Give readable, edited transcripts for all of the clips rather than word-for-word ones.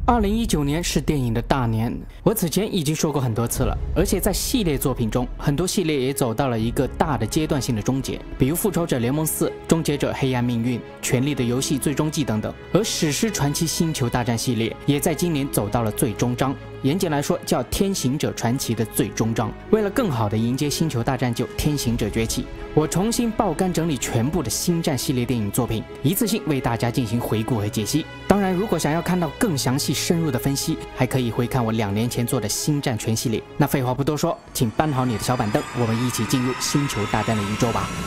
2019年是电影的大年，我此前已经说过很多次了，而且在系列作品中，很多系列也走到了一个大的阶段性的终结，比如《复仇者联盟4》、《终结者：黑暗命运》、《权力的游戏：最终季》等等。而史诗传奇《星球大战》系列也在今年走到了最终章，严谨来说叫《天行者传奇》的最终章。为了更好地迎接《星球大战9：天行者崛起》，我重新爆肝整理全部的星战系列电影作品，一次性为大家进行回顾和解析。当然，如果想要看到更详细深入的分析，还可以回看我2年前做的星战全系列。那废话不多说，请搬好你的小板凳，我们一起进入星球大战的宇宙吧。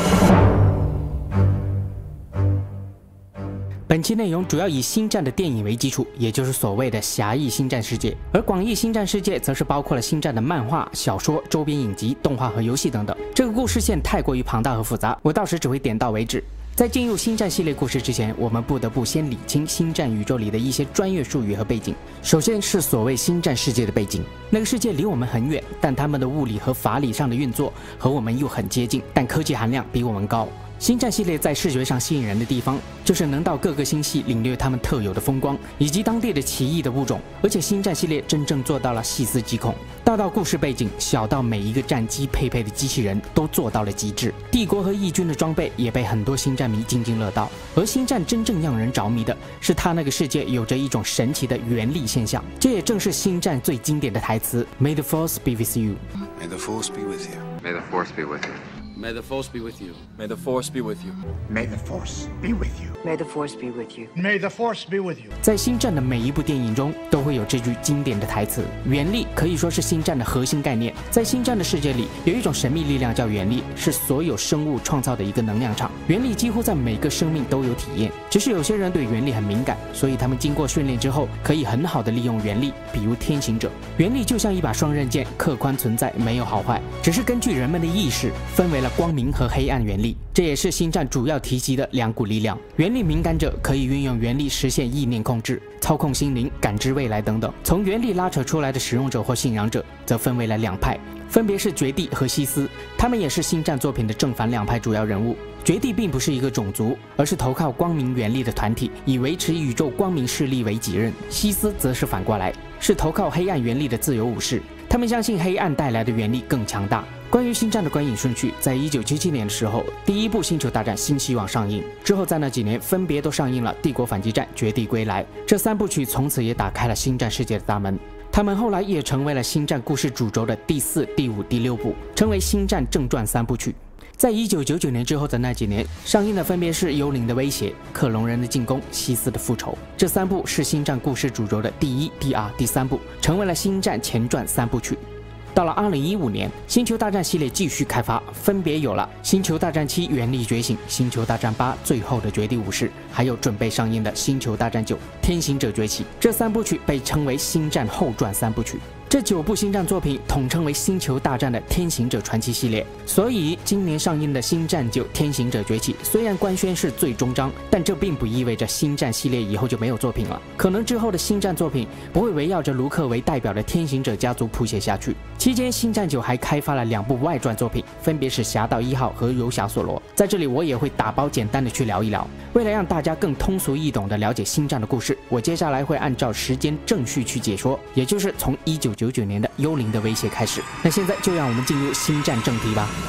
本期内容主要以星战的电影为基础，也就是所谓的狭义星战世界，而广义星战世界则是包括了星战的漫画、小说、周边影集、动画和游戏等等。这个故事线太过于庞大和复杂，我到时只会点到为止。在进入星战系列故事之前，我们不得不先理清星战宇宙里的一些专业术语和背景。首先是所谓星战世界的背景，那个世界离我们很远，但他们的物理和法理上的运作和我们又很接近，但科技含量比我们高。星战系列在视觉上吸引人的地方，就是能到各个星系领略他们特有的风光，以及当地的奇异的物种。而且星战系列真正做到了细思极恐，大到故事背景，小到每一个战机配备的机器人都做到了极致。帝国和义军的装备也被很多星战迷津津乐道。而星战真正让人着迷的是，它那个世界有着一种神奇的原力现象，这也正是星战最经典的台词 May the Force be with you. May the Force be with you. May the Force be with you. May the Force be with you. May the Force be with you. May the Force be with you. May the Force be with you. May the Force be with you. 在星战的每一部电影中都会有这句经典的台词。原力可以说是星战的核心概念。在星战的世界里，有一种神秘力量叫原力，是所有生物创造的一个能量场。原力几乎在每个生命都有体验，只是有些人对原力很敏感，所以他们经过训练之后可以很好的利用原力，比如天行者。原力就像一把双刃剑，客观存在，没有好坏，只是根据人们的意识分为了光明和黑暗原力。这也是星战主要提及的2股力量。原力敏感者可以运用原力实现意念控制、操控心灵、感知未来等等。从原力拉扯出来的使用者或信仰者则分为了2派，分别是绝地和西斯，他们也是星战作品的正反2派主要人物。绝地并不是一个种族，而是投靠光明原力的团体，以维持宇宙光明势力为己任。西斯则是反过来，是投靠黑暗原力的自由武士，他们相信黑暗带来的原力更强大。关于星战的观影顺序，在1977年的时候，第1部《星球大战：新希望》上映，之后在那几年分别都上映了《帝国反击战》《绝地归来》，这3部曲从此也打开了星战世界的大门。他们后来也成为了星战故事主轴的第4、第5、第6部，成为星战正传3部曲。在1999年之后的那几年，上映的分别是《幽灵的威胁》、《克隆人的进攻》、《西斯的复仇》，这3部是星战故事主轴的第1、第2、第3部，成为了星战前传3部曲。到了2015年，星球大战系列继续开发，分别有了星球大战7原力觉醒、星球大战8最后的绝地武士，还有准备上映的星球大战9天行者崛起。这3部曲被称为星战后传3部曲。这9部星战作品统称为星球大战的天行者传奇系列。所以今年上映的星战9天行者崛起虽然官宣是最终章，但这并不意味着星战系列以后就没有作品了，可能之后的星战作品不会围绕着卢克为代表的天行者家族谱写下去。期间星战9还开发了2部外传作品，分别是侠盗1号和游侠索罗。在这里我也会打包简单的去聊一聊。为了让大家更通俗易懂的了解星战的故事，我接下来会按照时间正序去解说，也就是从1999年的《幽灵的威胁》开始。那现在就让我们进入星战正题吧。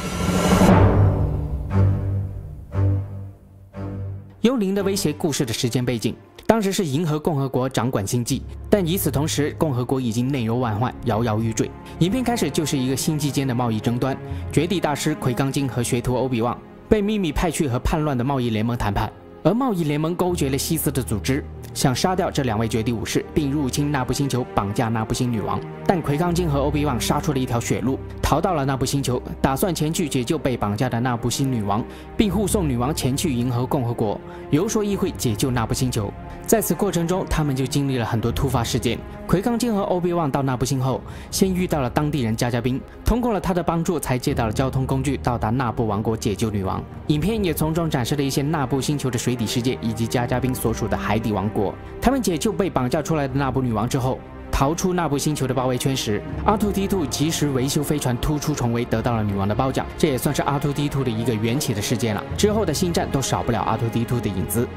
幽灵的威胁故事的时间背景，当时是银河共和国掌管星际，但与此同时，共和国已经内忧外患，摇摇欲坠。影片开始就是一个星际间的贸易争端，绝地大师奎刚金和学徒欧比旺被秘密派去和叛乱的贸易联盟谈判，而贸易联盟勾结了西斯的组织，想杀掉这2位绝地武士，并入侵那布星球，绑架那布星女王。但奎刚金和欧比旺杀出了一条血路，逃到了那布星球，打算前去解救被绑架的那布星女王，并护送女王前去银河共和国，游说议会解救那布星球。在此过程中，他们就经历了很多突发事件。奎刚金和欧比旺到那布星后，先遇到了当地人加加宾，通过了他的帮助，才借到了交通工具，到达纳布王国解救女王。影片也从中展示了一些纳布星球的水底世界，以及加加宾所属的海底王国。他们解救被绑架出来的纳布女王之后，逃出纳布星球的包围圈时，R2-D2及时维修飞船突出重围，得到了女王的褒奖，这也算是 R2-D2 的一个缘起的事件了。之后的星战都少不了 R2-D2 的影子。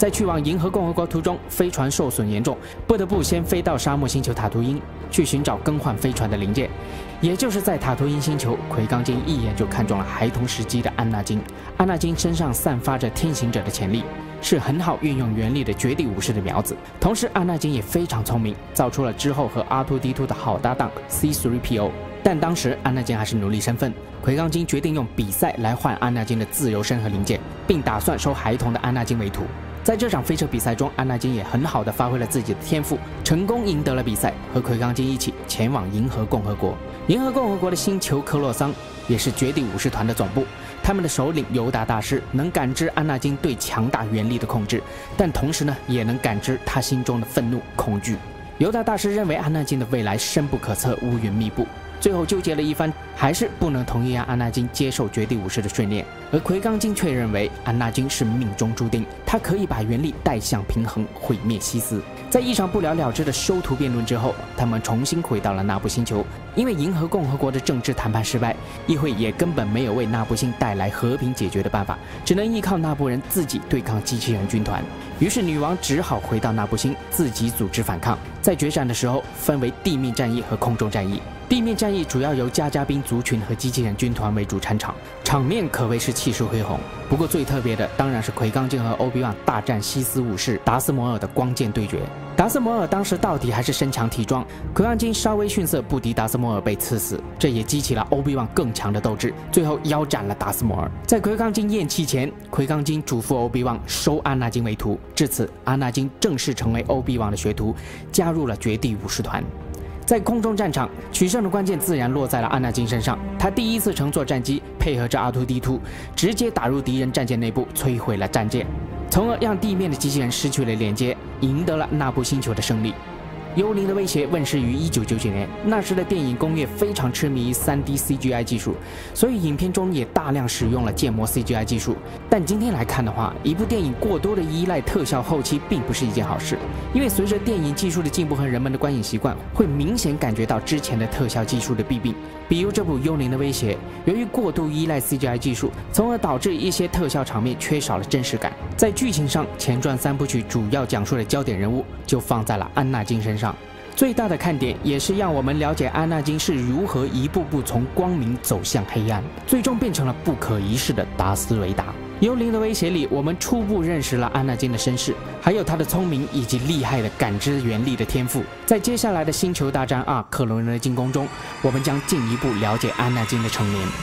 在去往银河共和国途中，飞船受损严重，不得不先飞到沙漠星球塔图因去寻找更换飞船的零件。也就是在塔图因星球，奎刚金一眼就看中了孩童时期的安纳金。安纳金身上散发着天行者的潜力，是很好运用原力的绝地武士的苗子。同时，安纳金也非常聪明，造出了之后和R2D2的好搭档 C3PO。但当时安纳金还是奴隶身份，奎刚金决定用比赛来换安纳金的自由身和零件，并打算收孩童的安纳金为徒。在这场飞车比赛中，安纳金也很好的发挥了自己的天赋，成功赢得了比赛，和奎刚金一起前往银河共和国。银河共和国的星球科洛桑也是绝地武士团的总部，他们的首领尤达大师能感知安纳金对强大原力的控制，但同时呢，也能感知他心中的愤怒、恐惧。尤达大师认为安纳金的未来深不可测，乌云密布。最后纠结了一番，还是不能同意让安纳金接受绝地武士的训练。而奎刚金却认为安纳金是命中注定，他可以把原力带向平衡，毁灭西斯。在一场不了了之的修图辩论之后，他们重新回到了纳布星球。因为银河共和国的政治谈判失败，议会也根本没有为纳布星带来和平解决的办法，只能依靠纳布人自己对抗机器人军团。于是女王只好回到纳布星，自己组织反抗。在决战的时候，分为地面战役和空中战役。地面战役主要由加加兵族群和机器人军团为主参场，场面可谓是气势恢宏。不过最特别的当然是奎刚金和欧比旺大战西斯武士达斯摩尔的光剑对决。达斯摩尔当时到底还是身强体壮，奎刚金稍微逊色不敌达斯摩尔被刺死，这也激起了欧比旺更强的斗志，最后腰斩了达斯摩尔。在奎刚金咽气前，奎刚金嘱咐欧比旺收安纳金为徒，至此安纳金正式成为欧比旺的学徒，加入了绝地武士团。在空中战场，取胜的关键自然落在了安纳金身上。他第一次乘坐战机，配合着R2D2，直接打入敌人战舰内部，摧毁了战舰，从而让地面的机器人失去了连接，赢得了纳布星球的胜利。幽灵的威胁问世于1999年，那时的电影工业非常痴迷于 3D CGI 技术，所以影片中也大量使用了建模 CGI 技术。但今天来看的话，一部电影过多的依赖特效后期并不是一件好事，因为随着电影技术的进步和人们的观影习惯，会明显感觉到之前的特效技术的弊病。比如这部《幽灵的威胁》，由于过度依赖 CGI 技术，从而导致一些特效场面缺少了真实感。在剧情上，前传3部曲主要讲述的焦点人物就放在了安纳金身上。最大的看点也是让我们了解安纳金是如何一步步从光明走向黑暗，最终变成了不可一世的达斯维达。幽灵的威胁里，我们初步认识了安纳金的身世，还有他的聪明以及厉害的感知原力的天赋。在接下来的星球大战2克隆人的进攻中，我们将进一步了解安纳金的成年。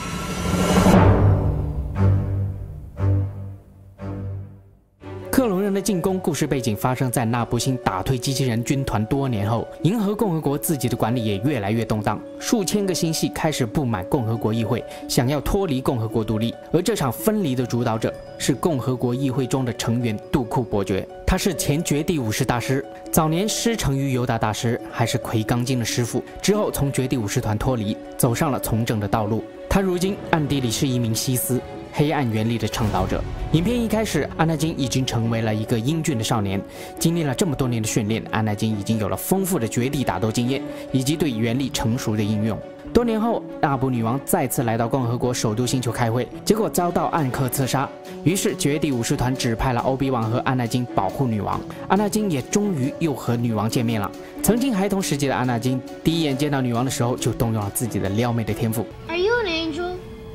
克隆人的进攻故事背景发生在纳布星打退机器人军团多年后，银河共和国自己的管理也越来越动荡，数千个星系开始不满共和国议会，想要脱离共和国独立。而这场分离的主导者是共和国议会中的成员杜库伯爵，他是前绝地武士大师，早年师承于尤达大师，还是奎刚金的师傅，之后从绝地武士团脱离，走上了从政的道路。他如今暗地里是一名西斯，黑暗原力的倡导者。影片一开始，安纳金已经成为了一个英俊的少年，经历了这么多年的训练，安纳金已经有了丰富的绝地打斗经验，以及对原力成熟的应用。多年后，纳布女王再次来到共和国首都星球开会，结果遭到暗客刺杀。于是绝地武士团指派了欧比旺和安纳金保护女王。安纳金也终于又和女王见面了。曾经孩童时期的安纳金，第一眼见到女王的时候，就动用了自己的撩妹的天赋。 Are you an angel?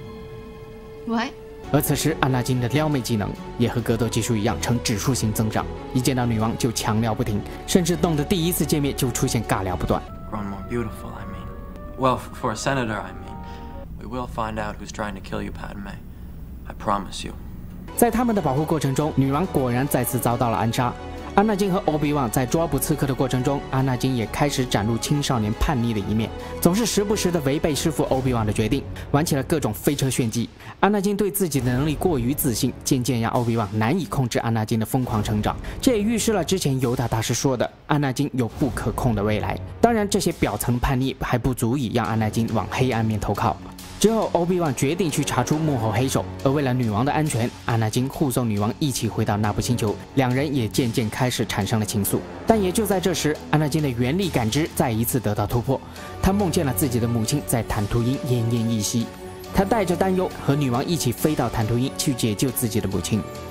What? 而此时，安纳金的撩妹技能也和格斗技术一样呈指数型增长，一见到女王就强撩不停，甚至动的第一次见面就出现尬聊不断。 Grown more beautiful, I mean. Well, for a senator, I mean. We will find out who's trying to kill you, Padme. I promise you. 在他们的保护过程中，女王果然再次遭到了暗杀。安纳金和欧比旺在抓捕刺客的过程中，安纳金也开始展露青少年叛逆的一面，总是时不时的违背师父欧比旺的决定，玩起了各种飞车炫技。安纳金对自己的能力过于自信，渐渐让欧比旺难以控制安纳金的疯狂成长。这也预示了之前尤达大师说的，安纳金有不可控的未来。当然，这些表层叛逆还不足以让安纳金往黑暗面投靠。之后，欧比旺决定去查出幕后黑手，而为了女王的安全，安纳金护送女王一起回到纳布星球，两人也渐渐开始产生了情愫。但也就在这时，安纳金的原力感知再一次得到突破，他梦见了自己的母亲在坦图因奄奄一息，他带着担忧和女王一起飞到坦图因去解救自己的母亲。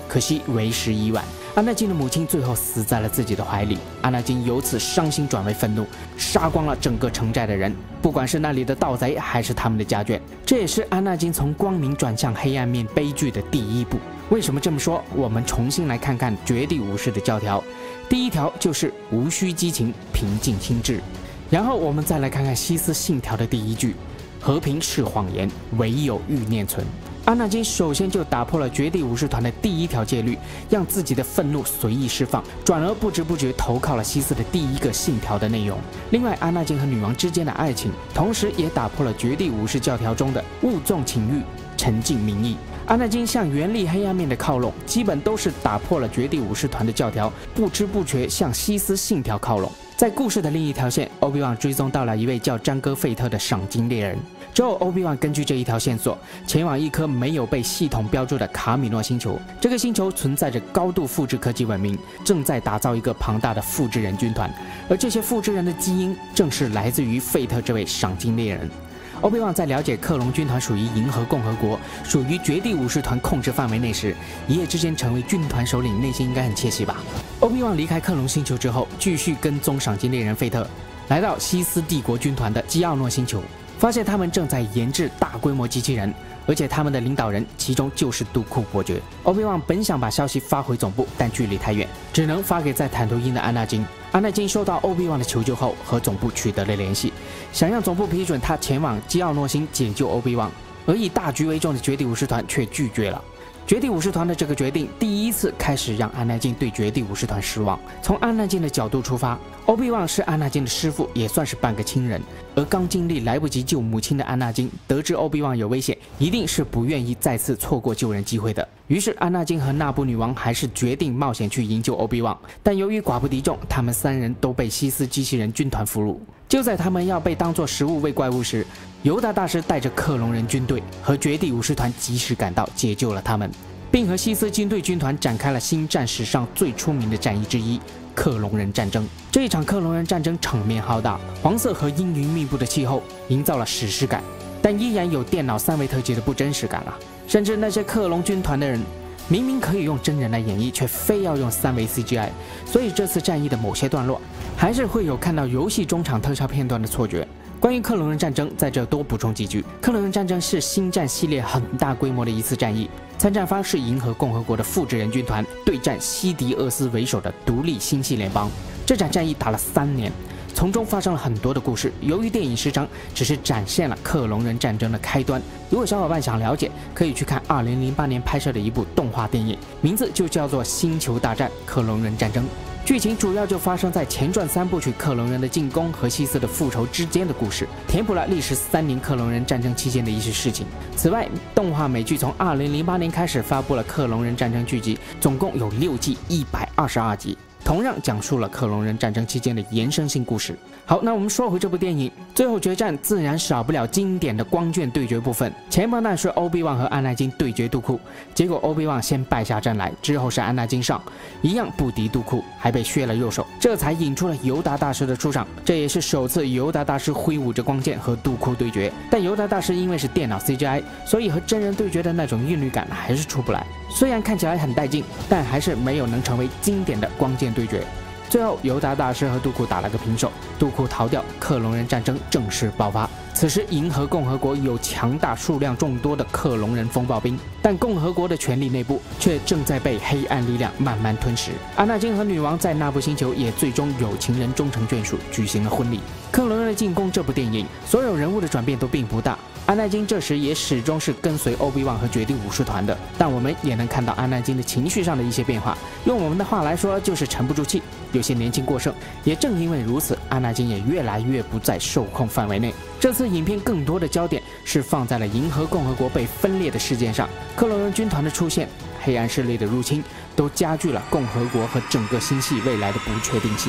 可惜为时已晚。安纳金的母亲最后死在了自己的怀里，安纳金由此伤心转为愤怒，杀光了整个城寨的人，不管是那里的盗贼还是他们的家眷。这也是安纳金从光明转向黑暗面悲剧的第一步。为什么这么说？我们重新来看看绝地武士的教条。第一条就是无需激情，平静心智。然后我们再来看看西斯信条的第一句：和平是谎言，唯有欲念存。安纳金首先就打破了绝地武士团的第一条戒律，让自己的愤怒随意释放，转而不知不觉投靠了西斯的第一个信条的内容。另外，安纳金和女王之间的爱情，同时也打破了绝地武士教条中的勿纵情欲，沉静民意。安纳金向原力黑暗面的靠拢，基本都是打破了绝地武士团的教条，不知不觉向西斯信条靠拢。在故事的另一条线，欧比旺追踪到了一位叫詹戈费特的赏金猎人。之后，欧比旺根据这一条线索，前往一颗没有被系统标注的卡米诺星球。这个星球存在着高度复制科技文明，正在打造一个庞大的复制人军团，而这些复制人的基因正是来自于费特这位赏金猎人。欧比旺在了解克隆军团属于银河共和国，属于绝地武士团控制范围内时，一夜之间成为军团首领，内心应该很窃喜吧？欧比旺离开克隆星球之后，继续跟踪赏金猎人费特，来到西斯帝国军团的基奥诺星球，发现他们正在研制大规模机器人，而且他们的领导人其中就是杜库伯爵。欧比旺本想把消息发回总部，但距离太远，只能发给在坦途因的安纳金。安纳金收到欧比旺的求救后，和总部取得了联系，想让总部批准他前往基奥诺星解救欧比旺，而以大局为重的绝地武士团却拒绝了。绝地武士团的这个决定，第一次开始让安纳金对绝地武士团失望。从安纳金的角度出发，欧比旺是安纳金的师父，也算是半个亲人。而刚经历来不及救母亲的安纳金，得知欧比旺有危险，一定是不愿意再次错过救人机会的。于是，安纳金和纳布女王还是决定冒险去营救欧比旺。但由于寡不敌众，他们三人都被西斯机器人军团俘虏。就在他们要被当作食物喂怪物时，犹达大师带着克隆人军队和绝地武士团及时赶到，解救了他们，并和西斯军队军团展开了星战史上最出名的战役之一——克隆人战争。这一场克隆人战争场面浩大，黄色和阴云密布的气候营造了史诗感，但依然有电脑3维特技的不真实感啊！甚至那些克隆军团的人明明可以用真人来演绎，却非要用3维 CGI， 所以这次战役的某些段落还是会有看到游戏中场特效片段的错觉。关于克隆人战争，在这多补充几句：克隆人战争是星战系列很大规模的一次战役，参战方是银河共和国的复制人军团对战西迪厄斯为首的独立星系联邦。这场战役打了3年。从中发生了很多的故事。由于电影时长只是展现了克隆人战争的开端，如果小伙伴想了解，可以去看2008年拍摄的一部动画电影，名字就叫做《星球大战：克隆人战争》。剧情主要就发生在前传3部曲克隆人的进攻和西斯的复仇之间的故事，填补了历时3年克隆人战争期间的一些事情。此外，动画美剧从2008年开始发布了克隆人战争剧集，总共有6季122集。同样讲述了克隆人战争期间的延伸性故事。好，那我们说回这部电影，最后决战自然少不了经典的光卷对决部分。前半段是欧比旺和安纳金对决杜库，结果欧比旺先败下阵来，之后是安纳金上，一样不敌杜库，还被削了右手，这才引出了尤达大师的出场。这也是首次尤达大师挥舞着光剑和杜库对决，但尤达大师因为是电脑 CGI， 所以和真人对决的那种韵律感还是出不来。虽然看起来很带劲，但还是没有能成为经典的光剑对决。最后，尤达大师和杜库打了个平手，杜库逃掉，克隆人战争正式爆发。此时，银河共和国有强大、数量众多的克隆人风暴兵，但共和国的权力内部却正在被黑暗力量慢慢吞噬。安纳金和女王在那部星球也最终有情人终成眷属，举行了婚礼。克隆人的进攻这部电影，所有人物的转变都并不大。安纳金这时也始终是跟随欧比旺和绝地武士团的，但我们也能看到安纳金的情绪上的一些变化。用我们的话来说，就是沉不住气，有些年轻过剩。也正因为如此，安纳金也越来越不在受控范围内。这次影片更多的焦点是放在了银河共和国被分裂的事件上，克隆人军团的出现、黑暗势力的入侵，都加剧了共和国和整个星系未来的不确定性。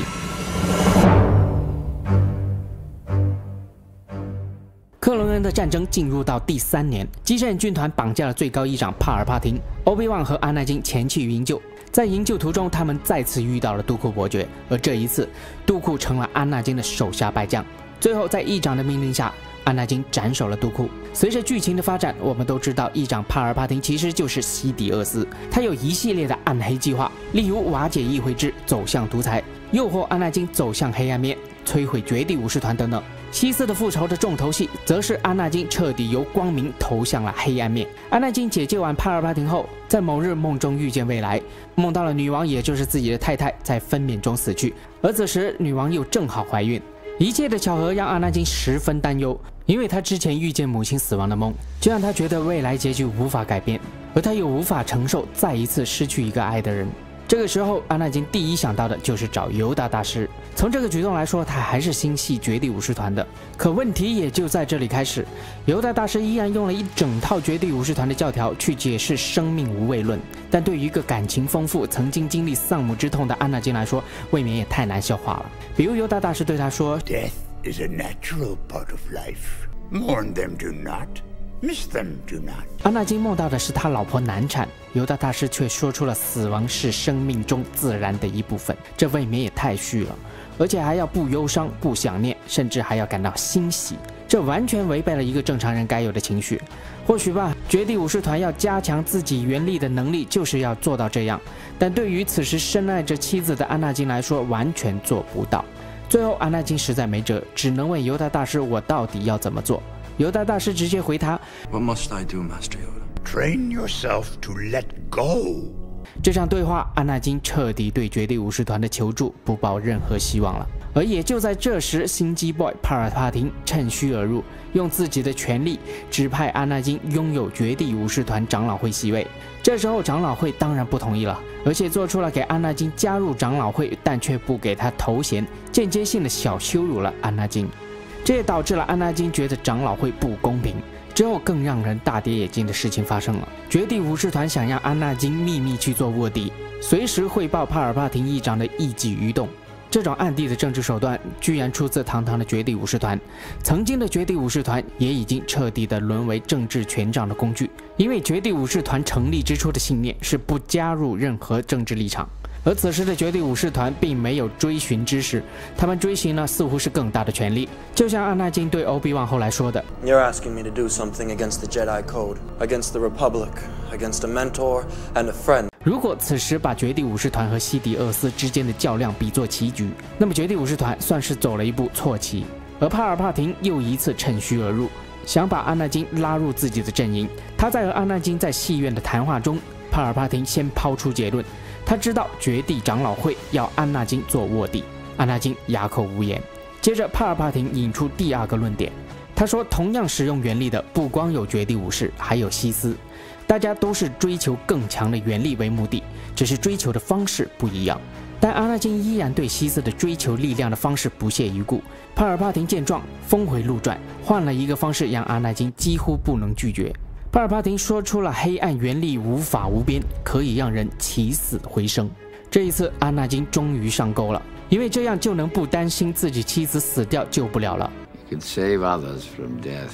克隆人的战争进入到第3年，机器人军团绑架了最高议长帕尔帕廷，欧比旺和安纳金前去营救。在营救途中，他们再次遇到了杜库伯爵，而这一次，杜库成了安纳金的手下败将。最后，在议长的命令下， 安纳金斩首了杜库。随着剧情的发展，我们都知道议长帕尔帕廷其实就是西迪厄斯，他有一系列的暗黑计划，例如瓦解议会制，走向独裁，诱惑安纳金走向黑暗面，摧毁绝地武士团等等。西斯的复仇的重头戏，则是安纳金彻底由光明投向了黑暗面。安纳金解救完帕尔帕廷后，在某日梦中遇见未来，梦到了女王，也就是自己的太太，在分娩中死去，而此时女王又正好怀孕。一切的巧合让安纳金十分担忧，因为他之前遇见母亲死亡的梦，就让他觉得未来结局无法改变，而他又无法承受再一次失去一个爱的人。这个时候，安纳金第一想到的就是找犹大大师。从这个举动来说，他还是心系绝地武士团的。可问题也就在这里开始，犹大大师依然用了一整套绝地武士团的教条去解释生命无畏论，但对于一个感情丰富、曾经经历丧母之痛的安纳金来说，未免也太难消化了。比如犹大大师对他说 Death is a natural part of life. Mourn them do not. Miss them do not. 安纳金梦到的是他老婆难产，犹大大师却说出了死亡是生命中自然的一部分，这未免也太虚了，而且还要不忧伤、不想念，甚至还要感到欣喜，这完全违背了一个正常人该有的情绪。或许吧，绝地武士团要加强自己原力的能力，就是要做到这样，但对于此时深爱着妻子的安纳金来说，完全做不到。最后，安纳金实在没辙，只能问犹大大师：“我到底要怎么做？”犹大大师直接回他 What must I do, Master Yoda? Train yourself to let go. 这场对话，安纳金彻底对绝地武士团的求助不抱任何希望了。而也就在这时，心机 boy 帕尔帕廷趁虚而入，用自己的权力指派安纳金拥有绝地武士团长老会席位。这时候长老会当然不同意了，而且做出了给安纳金加入长老会，但却不给他头衔，间接性的小羞辱了安纳金。这也导致了安纳金觉得长老会不公平。之后更让人大跌眼镜的事情发生了，绝地武士团想让安纳金秘密去做卧底，随时汇报帕尔帕廷议长的一举一动。这种暗地的政治手段居然出自堂堂的绝地武士团。曾经的绝地武士团也已经彻底的沦为政治权杖的工具，因为绝地武士团成立之初的信念是不加入任何政治立场。而此时的绝地武士团并没有追寻知识，他们追寻呢似乎是更大的权力。就像安纳金对欧比旺后来说的 You're asking me to do something against the Jedi Code, against the Republic, against a mentor and a friend. 如果此时把绝地武士团和西迪厄斯之间的较量比作棋局，那么绝地武士团算是走了一步错棋。而帕尔帕廷又一次趁虚而入，想把安纳金拉入自己的阵营。他在和安纳金在戏院的谈话中，帕尔帕廷先抛出结论，他知道绝地长老会要安纳金做卧底。安纳金哑口无言。接着帕尔帕廷引出第二个论点，他说同样使用原力的不光有绝地武士，还有西斯，大家都是追求更强的原力为目的，只是追求的方式不一样。但安纳金依然对西斯的追求力量的方式不屑一顾。帕尔帕廷见状峰回路转，换了一个方式让安纳金几乎不能拒绝。帕尔帕廷说出了黑暗原力无法无边，可以让人起死回生。这一次安纳金终于上钩了，因为这样就能不担心自己妻子死掉救不了了。 You can save others from death.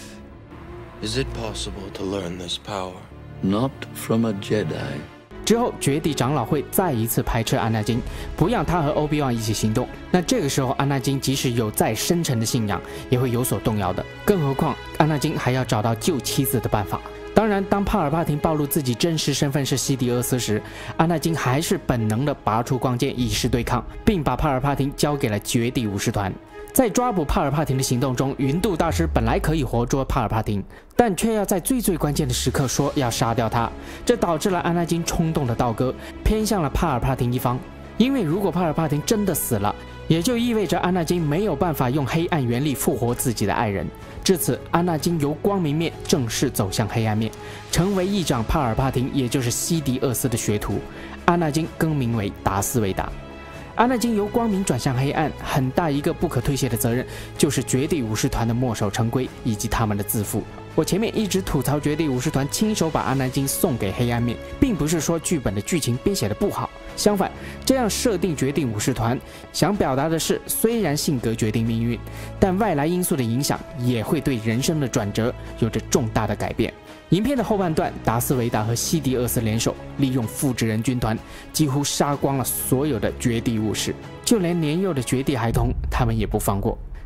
Is it possible to learn this power? Not from a Jedi. 之后，绝地长老会再一次排斥安纳金，不让他和欧比旺一起行动。那这个时候，安纳金即使有再深沉的信仰，也会有所动摇的。更何况，安纳金还要找到救妻子的办法。当然，当帕尔帕廷暴露自己真实身份是西迪厄斯时，安纳金还是本能地拔出光剑以示对抗，并把帕尔帕廷交给了绝地武士团。在抓捕帕尔帕廷的行动中，云度大师本来可以活捉帕尔帕廷，但却要在最关键的时刻说要杀掉他，这导致了安纳金冲动的倒戈，偏向了帕尔帕廷一方。因为如果帕尔帕廷真的死了，也就意味着安纳金没有办法用黑暗原力复活自己的爱人。至此，安纳金由光明面正式走向黑暗面，成为议长帕尔帕廷，也就是西迪厄斯的学徒。安纳金更名为达斯维达。安纳金由光明转向黑暗，很大一个不可推卸的责任就是绝地武士团的墨守成规以及他们的自负。我前面一直吐槽绝地武士团亲手把安纳金送给黑暗面，并不是说剧本的剧情编写的不好，相反，这样设定绝地武士团想表达的是，虽然性格决定命运，但外来因素的影响也会对人生的转折有着重大的改变。影片的后半段，达斯维达和西迪厄斯联手，利用复制人军团几乎杀光了所有的绝地武士，就连年幼的绝地孩童他们也不放过。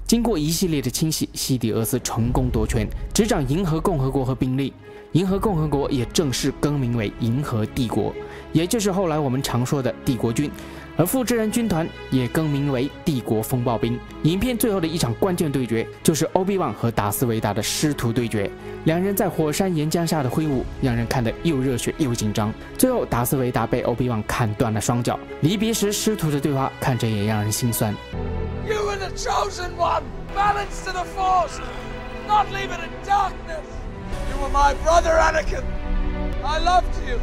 经过一系列的清洗，西底厄斯成功夺权，执掌银河共和国和兵力。银河共和国也正式更名为银河帝国，也就是后来我们常说的帝国军。而复制人军团也更名为帝国风暴兵。影片最后的一场关键对决就是欧比旺和达斯维达的师徒对决，两人在火山岩浆下的挥舞，让人看得又热血又紧张。最后，达斯维达被欧比旺砍断了双脚，离别时师徒的对话看着也让人心酸。 You were the chosen one, balanced to the Force, not leave it in darkness. You were my brother, Anakin. I loved you.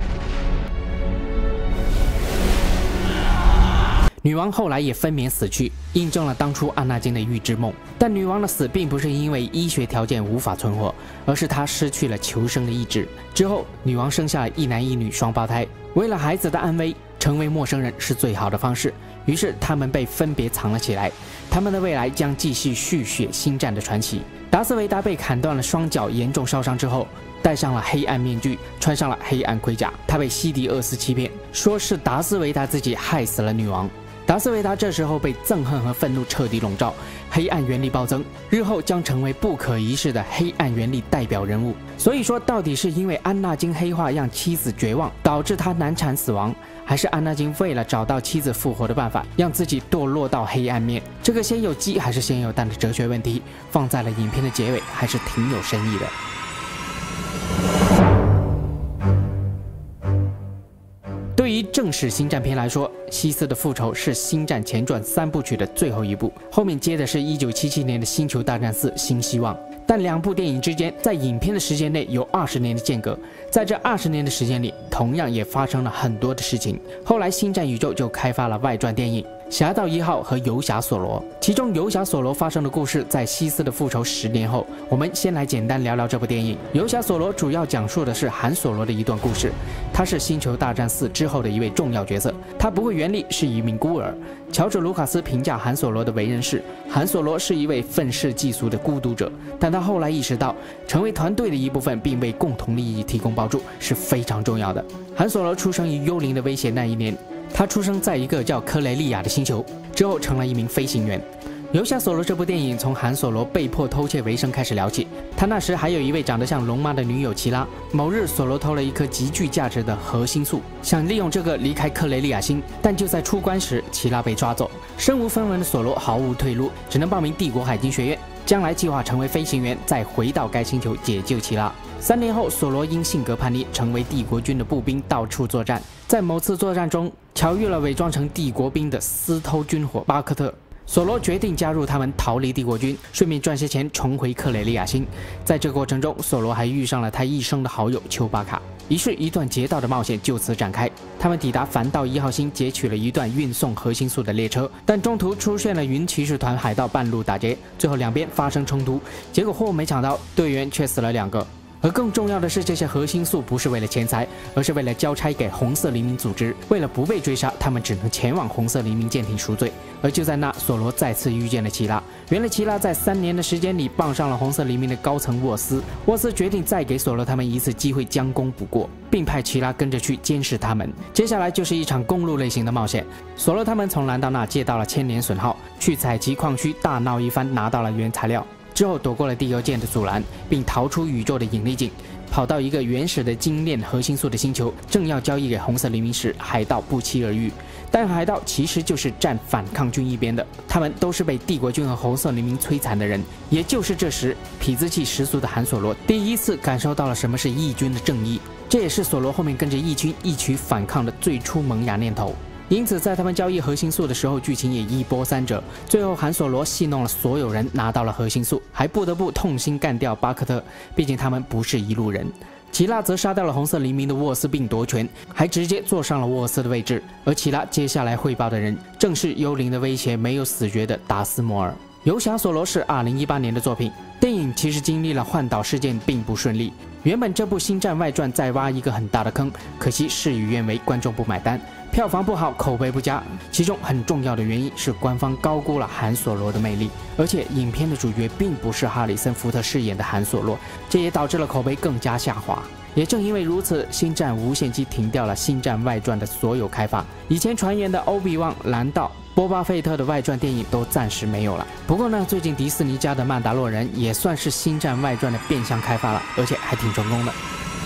女王后来也分娩死去，印证了当初安纳金的预知梦。但女王的死并不是因为医学条件无法存活，而是她失去了求生的意志。之后，女王生下了一男一女双胞胎。为了孩子的安危，成为陌生人是最好的方式。于是，他们被分别藏了起来。他们的未来将继续续写星战的传奇。达斯维达被砍断了双脚，严重烧伤之后，戴上了黑暗面具，穿上了黑暗盔甲。他被西迪厄斯欺骗，说是达斯维达自己害死了女王。达斯维达这时候被憎恨和愤怒彻底笼罩，黑暗原力暴增，日后将成为不可一世的黑暗原力代表人物。所以说，到底是因为安纳金黑化让妻子绝望，导致他难产死亡，还是安纳金为了找到妻子复活的办法，让自己堕落到黑暗面？这个先有鸡还是先有蛋的哲学问题，放在了影片的结尾，还是挺有深意的。对于正史星战片来说，西斯的复仇是星战前传3部曲的最后一部，后面接的是1977年的星球大战4新希望。但两部电影之间在影片的时间内有20年的间隔，在这20年的时间里，同样也发生了很多的事情。后来星战宇宙就开发了外传电影《侠盗1号》和《游侠索罗》，其中游侠索罗发生的故事在西斯的复仇10年后。我们先来简单聊聊这部电影。游侠索罗主要讲述的是韩索罗的一段故事，他是星球大战4之后的一位重要角色，他不会原力，是一名孤儿。乔治·卢卡斯评价韩索罗的为人是，韩索罗是一位愤世嫉俗的孤独者，但他后来意识到，成为团队的一部分并为共同利益提供帮助是非常重要的。韩索罗出生于幽灵的威胁那一年，他出生在一个叫科雷利亚的星球，之后成了一名飞行员。游侠索罗这部电影从韩索罗被迫偷窃为生开始聊起，他那时还有一位长得像龙妈的女友奇拉。某日，索罗偷了一颗极具价值的核心素，想利用这个离开克雷利亚星，但就在出关时，奇拉被抓走。身无分文的索罗毫无退路，只能报名帝国海军学院，将来计划成为飞行员，再回到该星球解救奇拉。3年后，索罗因性格叛逆，成为帝国军的步兵，到处作战。在某次作战中，巧遇了伪装成帝国兵的私偷军火巴克特。索罗决定加入他们，逃离帝国军，顺便赚些钱重回克雷利亚星。在这过程中，索罗还遇上了他一生的好友丘巴卡，于是一段劫道的冒险就此展开。他们抵达凡道1号星，劫取了一段运送核心素的列车，但中途出现了云骑士团海盗半路打劫，最后两边发生冲突，结果祸没抢到，队员却死了2个。而更重要的是，这些核心素不是为了钱财，而是为了交差给红色黎明组织。为了不被追杀，他们只能前往红色黎明舰艇赎罪。而就在那，索罗再次遇见了奇拉。原来奇拉在3年的时间里傍上了红色黎明的高层沃斯。沃斯决定再给索罗他们一次机会将功补过，并派奇拉跟着去监视他们。接下来就是一场公路类型的冒险。索罗他们从兰道纳借到了千年隼号，去采集矿区大闹一番，拿到了原材料。之后躲过了地球舰的阻拦，并逃出宇宙的引力井，跑到一个原始的精炼核心素的星球，正要交易给红色黎明时，海盗不期而遇。但海盗其实就是站反抗军一边的，他们都是被帝国军和红色黎明摧残的人。也就是这时，痞子气十足的韩索罗第一次感受到了什么是义军的正义，这也是索罗后面跟着义军一起反抗的最初萌芽念头。因此，在他们交易核心素的时候，剧情也一波三折。最后，韩索罗戏弄了所有人，拿到了核心素，还不得不痛心干掉巴克特，毕竟他们不是一路人。奇拉则杀掉了红色黎明的沃斯并夺权，还直接坐上了沃斯的位置。而奇拉接下来汇报的人，正是幽灵的威胁没有死绝的达斯摩尔。游侠索罗是2018年的作品，电影其实经历了换岛事件，并不顺利。原本这部星战外传在挖一个很大的坑，可惜事与愿违，观众不买单，票房不好，口碑不佳。其中很重要的原因是官方高估了韩索罗的魅力，而且影片的主角并不是哈里森福特饰演的韩索罗，这也导致了口碑更加下滑。也正因为如此，星战无限期停掉了星战外传的所有开发。以前传言的欧比旺、蓝道、 波巴费特的外传电影都暂时没有了。不过呢，最近迪士尼家的曼达洛人也算是星战外传的变相开发了，而且还挺成功的。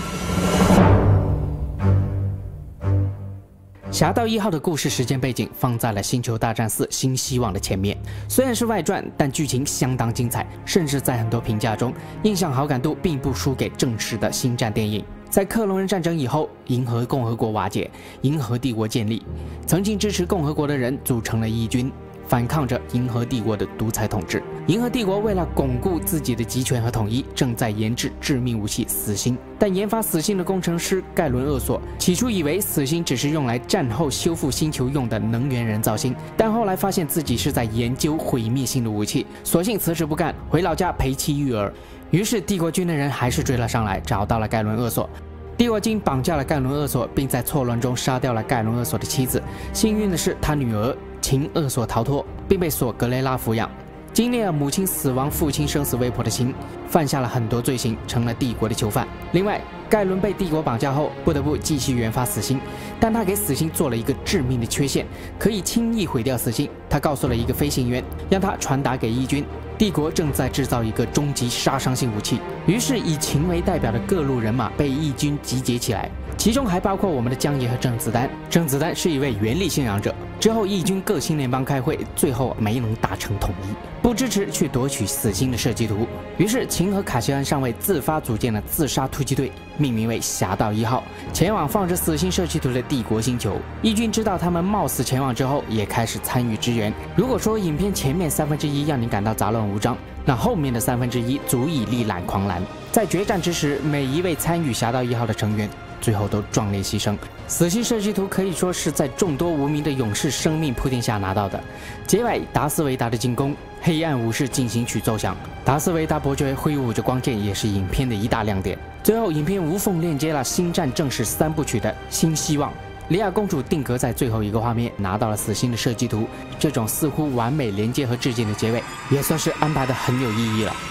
侠盗1号的故事时间背景放在了星球大战4新希望的前面，虽然是外传，但剧情相当精彩，甚至在很多评价中，印象好感度并不输给正式的星战电影。在克隆人战争以后，银河共和国瓦解，银河帝国建立，曾经支持共和国的人组成了义军，反抗着银河帝国的独裁统治。银河帝国为了巩固自己的集权和统一，正在研制致命武器死星。但研发死星的工程师盖伦·厄索起初以为死星只是用来战后修复星球用的能源人造星，但后来发现自己是在研究毁灭性的武器，索性辞职不干，回老家陪妻育儿。于是帝国军的人还是追了上来，找到了盖伦·厄索。帝国军绑架了盖伦·厄索，并在错乱中杀掉了盖伦·厄索的妻子。幸运的是，他女儿秦·厄索逃脱，并被索格雷拉抚养。经历了母亲死亡、父亲生死未卜的秦，犯下了很多罪行，成了帝国的囚犯。另外，盖伦被帝国绑架后，不得不继续研发死星，但他给死星做了一个致命的缺陷，可以轻易毁掉死星。他告诉了一个飞行员，让他传达给义军，帝国正在制造一个终极杀伤性武器。于是，以秦为代表的各路人马被义军集结起来，其中还包括我们的江爷和甄子丹。甄子丹是一位原力信仰者。之后，义军各星联邦开会，最后没能达成统一，不支持去夺取死星的设计图。于是，秦和卡西安上尉自发组建了自杀突击队，命名为侠盗1号，前往放着死星设计图的帝国星球。义军知道他们冒死前往之后，也开始参与支援。如果说影片前面1/3让你感到杂乱无章，那后面的1/3足以力挽狂澜。在决战之时，每一位参与侠盗1号的成员最后都壮烈牺牲。死星设计图可以说是在众多无名的勇士生命铺垫下拿到的。结尾，达斯维达的进攻，黑暗武士进行曲奏响，达斯维达伯爵挥舞着光剑，也是影片的一大亮点。最后，影片无缝链接了星战正史3部曲的新希望。莉亚公主定格在最后一个画面，拿到了死星的设计图，这种似乎完美连接和致敬的结尾，也算是安排的很有意义了。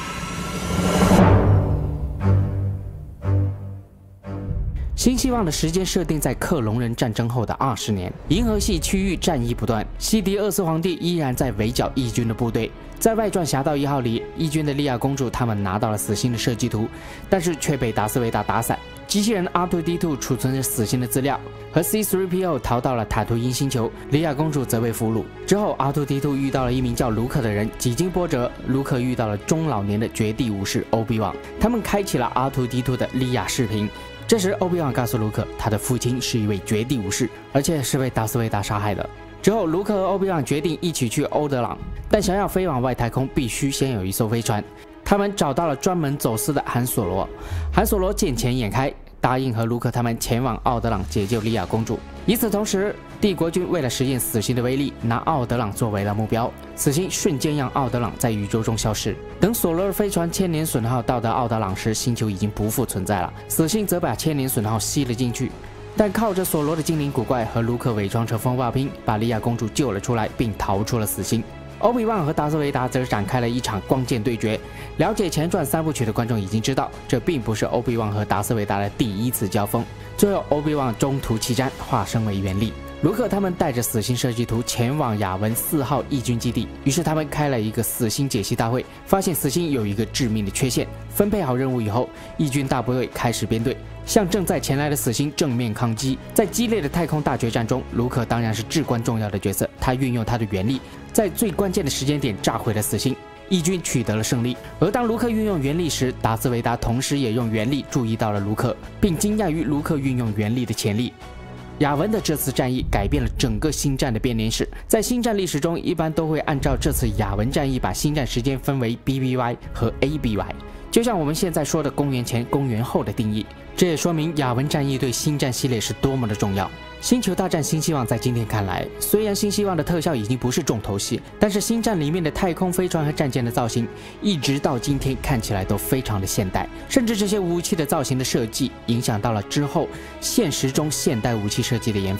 新希望的时间设定在克隆人战争后的20年，银河系区域战役不断，西迪厄斯皇帝依然在围剿义军的部队。在外传《侠盗1号》里，义军的莉亚公主他们拿到了死星的设计图，但是却被达斯维达打散。机器人 R2-D2 储存着死星的资料，和 C-3PO 逃到了塔图因星球，莉亚公主则被俘虏。之后 R2-D2 遇到了一名叫卢克的人，几经波折，卢克遇到了中老年的绝地武士欧比旺，他们开启了 R2-D2 的莉亚视频。这时，欧比旺告诉卢克，他的父亲是一位绝地武士，而且是被达斯维达杀害的。之后，卢克和欧比旺决定一起去欧德朗，但想要飞往外太空，必须先有一艘飞船。他们找到了专门走私的韩索罗，韩索罗见钱眼开，答应和卢克他们前往奥德朗解救莉亚公主。与此同时，帝国军为了实验死星的威力，拿奥德朗作为了目标。死星瞬间让奥德朗在宇宙中消失。等索罗尔飞船千年隼号到达奥德朗时，星球已经不复存在了。死星则把千年隼号吸了进去。但靠着索罗的精灵古怪和卢克伪装成风暴兵，把莉亚公主救了出来，并逃出了死星。欧比旺和达斯维达则展开了一场光剑对决。了解前传3部曲的观众已经知道，这并不是欧比旺和达斯维达的第一次交锋。最后，欧比旺中途弃战，化身为原力。卢克他们带着死星设计图前往亚文4号义军基地，于是他们开了一个死星解析大会，发现死星有一个致命的缺陷。分配好任务以后，义军大部队开始编队，向正在前来的死星正面抗击。在激烈的太空大决战中，卢克当然是至关重要的角色，他运用他的原力，在最关键的时间点炸毁了死星，义军取得了胜利。而当卢克运用原力时，达斯维达同时也用原力注意到了卢克，并惊讶于卢克运用原力的潜力。亚文的这次战役改变了整个星战的编年史。在星战历史中，一般都会按照这次亚文战役把星战时间分为 BBY 和 ABY， 就像我们现在说的公元前、公元后的定义。这也说明亚文战役对星战系列是多么的重要。星球大战新希望在今天看来，虽然新希望的特效已经不是重头戏，但是星战里面的太空飞船和战舰的造型，一直到今天看起来都非常的现代，甚至这些武器的造型的设计，影响到了之后现实中现代武器设计的研发。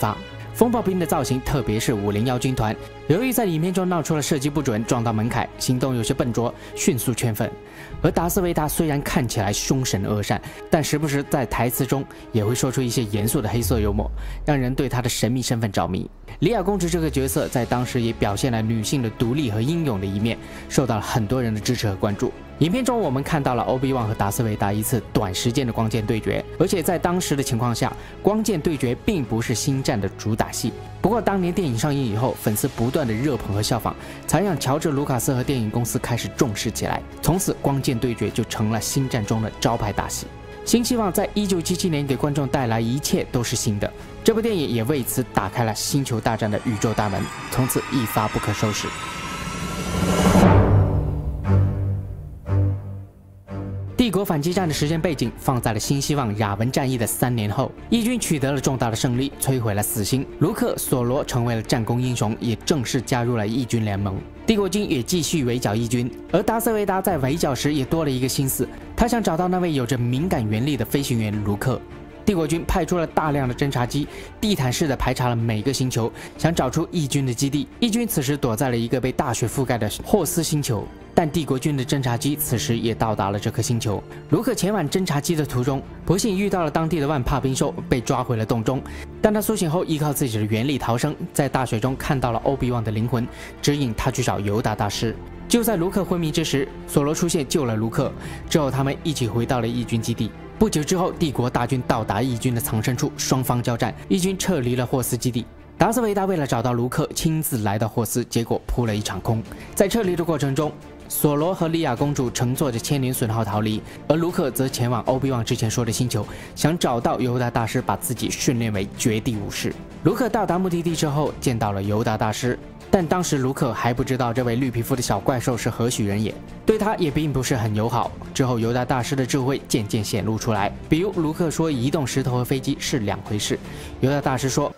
风暴兵的造型，特别是501军团，由于在影片中闹出了射击不准、撞到门槛、行动有些笨拙，迅速圈粉。而达斯维达虽然看起来凶神恶煞，但时不时在台词中也会说出一些严肃的黑色幽默，让人对他的神秘身份着迷。莉亚公主这个角色在当时也表现了女性的独立和英勇的一面，受到了很多人的支持和关注。影片中我们看到了欧比旺和达斯维达一次短时间的光剑对决，而且在当时的情况下，光剑对决并不是星战的主打戏。不过当年电影上映以后，粉丝不断的热捧和效仿，才让乔治·卢卡斯和电影公司开始重视起来，从此光剑对决就成了星战中的招牌大戏。新希望在1977年给观众带来一切都是新的，这部电影也为此打开了星球大战的宇宙大门，从此一发不可收拾。帝国反击战的时间背景放在了新希望雅文战役的3年后，义军取得了重大的胜利，摧毁了死星，卢克·索罗成为了战功英雄，也正式加入了义军联盟。帝国军也继续围剿义军，而达斯维达在围剿时也多了一个心思，他想找到那位有着敏感原力的飞行员卢克。帝国军派出了大量的侦察机，地毯式的排查了每个星球，想找出义军的基地。义军此时躲在了一个被大雪覆盖的霍斯星球，但帝国军的侦察机此时也到达了这颗星球。卢克前往侦察机的途中，不幸遇到了当地的万帕冰兽，被抓回了洞中。但他苏醒后，依靠自己的原力逃生，在大雪中看到了欧比旺的灵魂，指引他去找犹达大师。就在卢克昏迷之时，索罗出现救了卢克，之后他们一起回到了义军基地。不久之后，帝国大军到达义军的藏身处，双方交战，义军撤离了霍斯基地。达斯维达为了找到卢克，亲自来到霍斯，结果扑了一场空。在撤离的过程中，索罗和莉亚公主乘坐着千年隼号逃离，而卢克则前往欧比旺之前说的星球，想找到犹达大师，把自己训练为绝地武士。卢克到达目的地之后，见到了犹达大师，但当时卢克还不知道这位绿皮肤的小怪兽是何许人也，对他也并不是很友好。之后犹达大师的智慧渐渐显露出来，比如卢克说移动石头和飞机是2回事，犹达大师说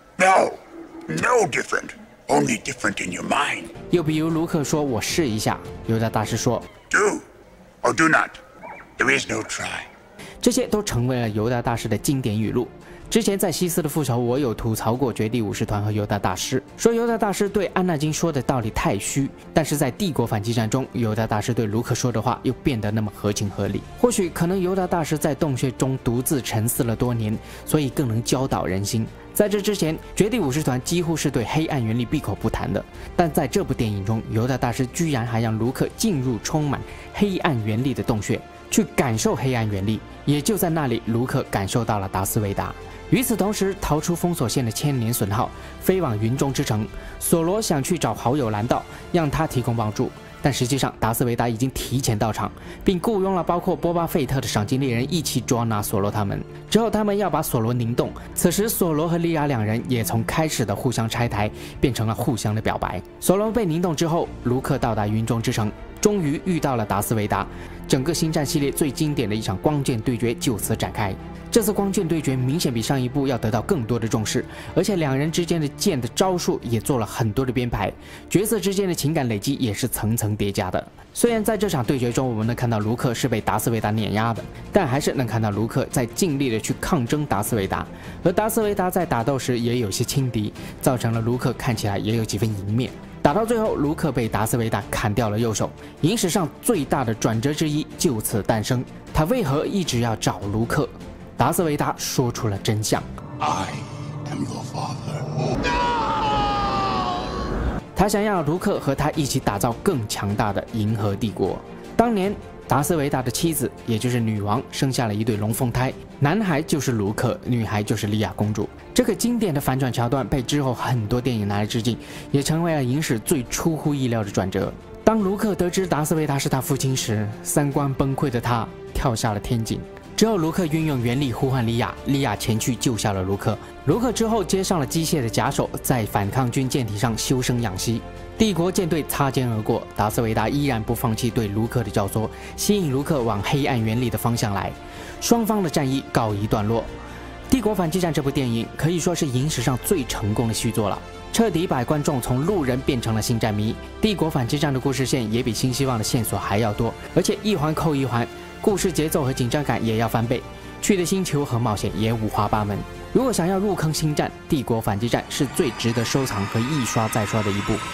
No different, only different in your mind. 又比如卢克说我试一下，犹达大师说 Do or do not. There is no try. 这些都成为了犹达大师的经典语录。之前在西斯的复仇，我有吐槽过绝地武士团和犹达大师，说犹达大师对安纳金说的道理太虚，但是在帝国反击战中，犹达大师对卢克说的话又变得那么合情合理。或许可能犹达大师在洞穴中独自沉思了多年，所以更能教导人心。在这之前，绝地武士团几乎是对黑暗原力闭口不谈的，但在这部电影中，犹达大师居然还让卢克进入充满黑暗原力的洞穴，去感受黑暗原力。也就在那里，卢克感受到了达斯维达。与此同时，逃出封锁线的千年隼号飞往云中之城，索罗想去找好友蓝道，让他提供帮助。但实际上，达斯维达已经提前到场，并雇佣了包括波巴费特的赏金猎人一起捉拿索罗他们。之后，他们要把索罗凝冻。此时，索罗和莉亚2人也从开始的互相拆台，变成了互相的表白。索罗被凝冻之后，卢克到达云中之城，终于遇到了达斯维达。整个星战系列最经典的一场光剑对决就此展开。这次光剑对决明显比上一部要得到更多的重视，而且2人之间的剑的招数也做了很多的编排，角色之间的情感累积也是层层叠加的。虽然在这场对决中，我们能看到卢克是被达斯维达碾压的，但还是能看到卢克在尽力的去抗争达斯维达，而达斯维达在打斗时也有些轻敌，造成了卢克看起来也有几分赢面。打到最后，卢克被达斯维达砍掉了右手，影史上最大的转折之一就此诞生。他为何一直要找卢克？达斯维达说出了真相。 I am your father. 他想要卢克和他一起打造更强大的银河帝国。当年达斯维达的妻子，也就是女王，生下了一对龙凤胎，男孩就是卢克，女孩就是莉亚公主。这个经典的反转桥段被之后很多电影拿来致敬，也成为了影史最出乎意料的转折。当卢克得知达斯维达是他父亲时，三观崩溃的他跳下了天井。之后，卢克运用原力呼唤莉亚，莉亚前去救下了卢克。卢克之后接上了机械的假手，在反抗军舰体上休生养息。帝国舰队擦肩而过，达斯维达依然不放弃对卢克的教唆，吸引卢克往黑暗原力的方向来。双方的战役告一段落。帝国反击战这部电影可以说是影史上最成功的续作了，彻底把观众从路人变成了星战迷。帝国反击战的故事线也比新希望的线索还要多，而且一环扣一环，故事节奏和紧张感也要翻倍。 去的星球和冒险也五花八门。如果想要入坑星战，帝国反击战是最值得收藏和一刷再刷的一部。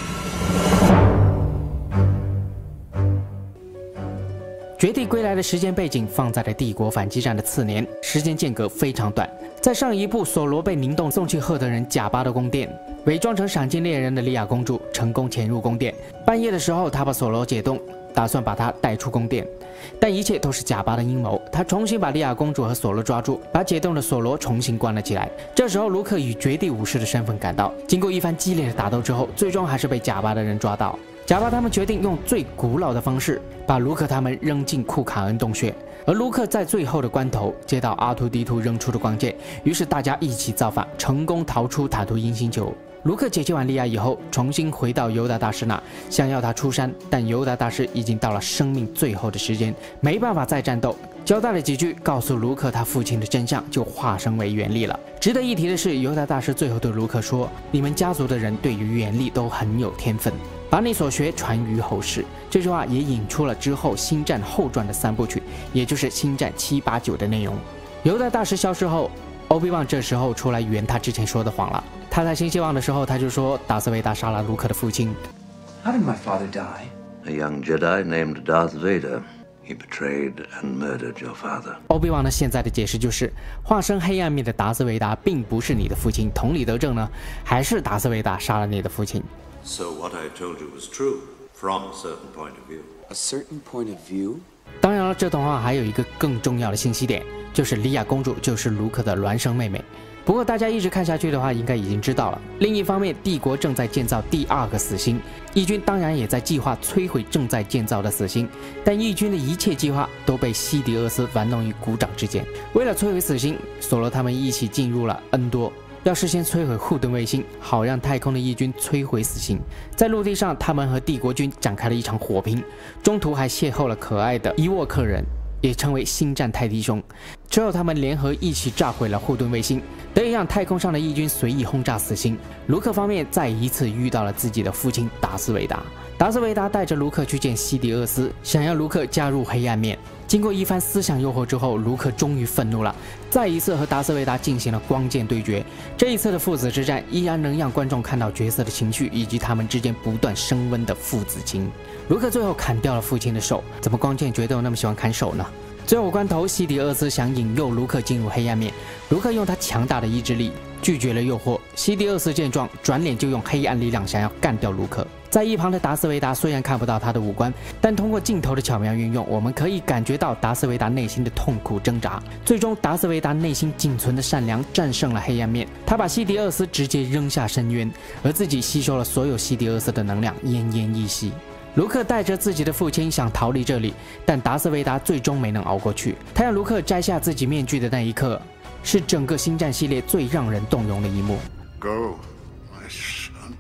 绝地归来的时间背景放在了帝国反击战的次年，时间间隔非常短。在上一部，索罗被宁动送去赫德人贾巴的宫殿，伪装成赏金猎人的莉亚公主成功潜入宫殿。半夜的时候，他把索罗解冻，打算把他带出宫殿，但一切都是贾巴的阴谋。他重新把莉亚公主和索罗抓住，把解冻的索罗重新关了起来。这时候，卢克以绝地武士的身份赶到，经过一番激烈的打斗之后，最终还是被贾巴的人抓到。贾巴他们决定用最古老的方式把卢克他们扔进库卡恩洞穴，而卢克在最后的关头接到R2D2扔出的光剑，于是大家一起造反，成功逃出坦图因星球。卢克解救完莉亚以后，重新回到尤达大师那，想要他出山，但尤达大师已经到了生命最后的时间，没办法再战斗。交代了几句，告诉卢克他父亲的真相，就化身为原力了。值得一提的是，尤达大师最后对卢克说：“你们家族的人对于原力都很有天分，把你所学传于后世。”这句话也引出了之后星战后传的3部曲，也就是星战7、8、9的内容。尤达大师消失后，欧比旺这时候出来圆他之前说的谎了。他在新希望的时候，他就说达斯维达杀了卢克的父亲。 How did my father die? A young Jedi named Darth Vader. He betrayed and murdered your father. 欧比旺呢现在的解释就是，化身黑暗面的达斯维达并不是你的父亲，同理得证呢，还是达斯维达杀了你的父亲。 So what I told you was true from a certain point of view. A certain point of view? 当然了，这段话还有一个更重要的信息点，就是莉亚公主就是卢克的孪生妹妹。不过大家一直看下去的话，应该已经知道了。另一方面，帝国正在建造第2个死星，义军当然也在计划摧毁正在建造的死星，但义军的一切计划都被西迪厄斯玩弄于股掌之间。为了摧毁死星，索罗他们一起进入了恩多，要事先摧毁护盾卫星，好让太空的义军摧毁死星。在陆地上，他们和帝国军展开了一场火拼，中途还邂逅了可爱的伊沃克人，也称为星战泰迪熊。之后他们联合一起炸毁了护盾卫星，得以让太空上的义军随意轰炸死星。卢克方面再一次遇到了自己的父亲达斯维达。达斯维达带着卢克去见西迪厄斯，想要卢克加入黑暗面。经过一番思想诱惑之后，卢克终于愤怒了，再一次和达斯维达进行了光剑对决。这一次的父子之战依然能让观众看到角色的情绪以及他们之间不断升温的父子情。卢克最后砍掉了父亲的手，怎么光剑决斗那么喜欢砍手呢？最后关头，西迪厄斯想引诱卢克进入黑暗面，卢克用他强大的意志力拒绝了诱惑。西迪厄斯见状，转脸就用黑暗力量想要干掉卢克。在一旁的达斯维达虽然看不到他的五官，但通过镜头的巧妙运用，我们可以感觉到达斯维达内心的痛苦挣扎。最终，达斯维达内心仅存的善良战胜了黑暗面，他把西迪厄斯直接扔下深渊，而自己吸收了所有西迪厄斯的能量，奄奄一息。卢克带着自己的父亲想逃离这里，但达斯维达最终没能熬过去。他让卢克摘下自己面具的那一刻，是整个星战系列最让人动容的一幕。 Go, my son.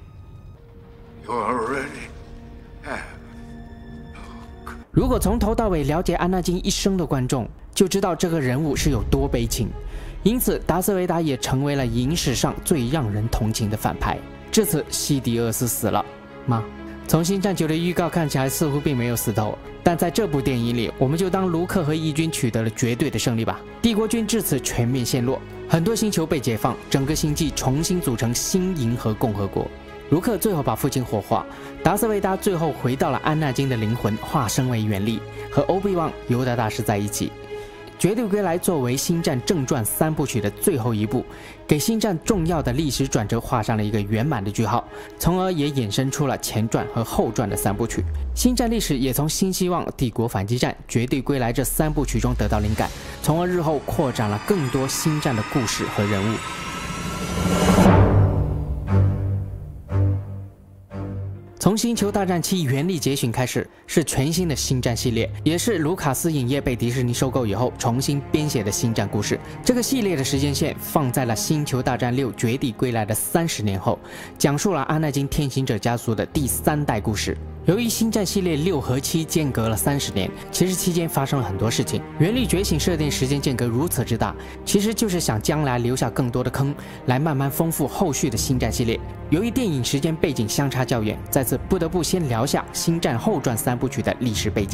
You already have. 如果从头到尾了解安纳金一生的观众，就知道这个人物是有多悲情。因此，达斯维达也成为了影史上最让人同情的反派。至此，西迪厄斯死了吗？从星战9的预告看起来似乎并没有死透，但在这部电影里，我们就当卢克和义军取得了绝对的胜利吧。帝国军至此全面陷落，很多星球被解放，整个星际重新组成新银河共和国。卢克最后把父亲火化，达斯维达最后回到了安纳金的灵魂，化身为原力，和欧比旺、尤达大师在一起。绝地归来作为星战正传3部曲的最后一部，给星战重要的历史转折画上了一个圆满的句号，从而也衍生出了前传和后传的3部曲。星战历史也从新希望、帝国反击战、绝地归来这3部曲中得到灵感，从而日后扩展了更多星战的故事和人物。从星球大战7原力觉醒开始，是全新的星战系列，也是卢卡斯影业被迪士尼收购以后重新编写的星战故事。这个系列的时间线放在了星球大战6绝地归来的30年后，讲述了安纳金天行者家族的第3代故事。由于星战系列6和7间隔了30年，其实期间发生了很多事情。原力觉醒设定时间间隔如此之大，其实就是想将来留下更多的坑，来慢慢丰富后续的星战系列。由于电影时间背景相差较远，在此不得不先聊下星战后传3部曲的历史背景。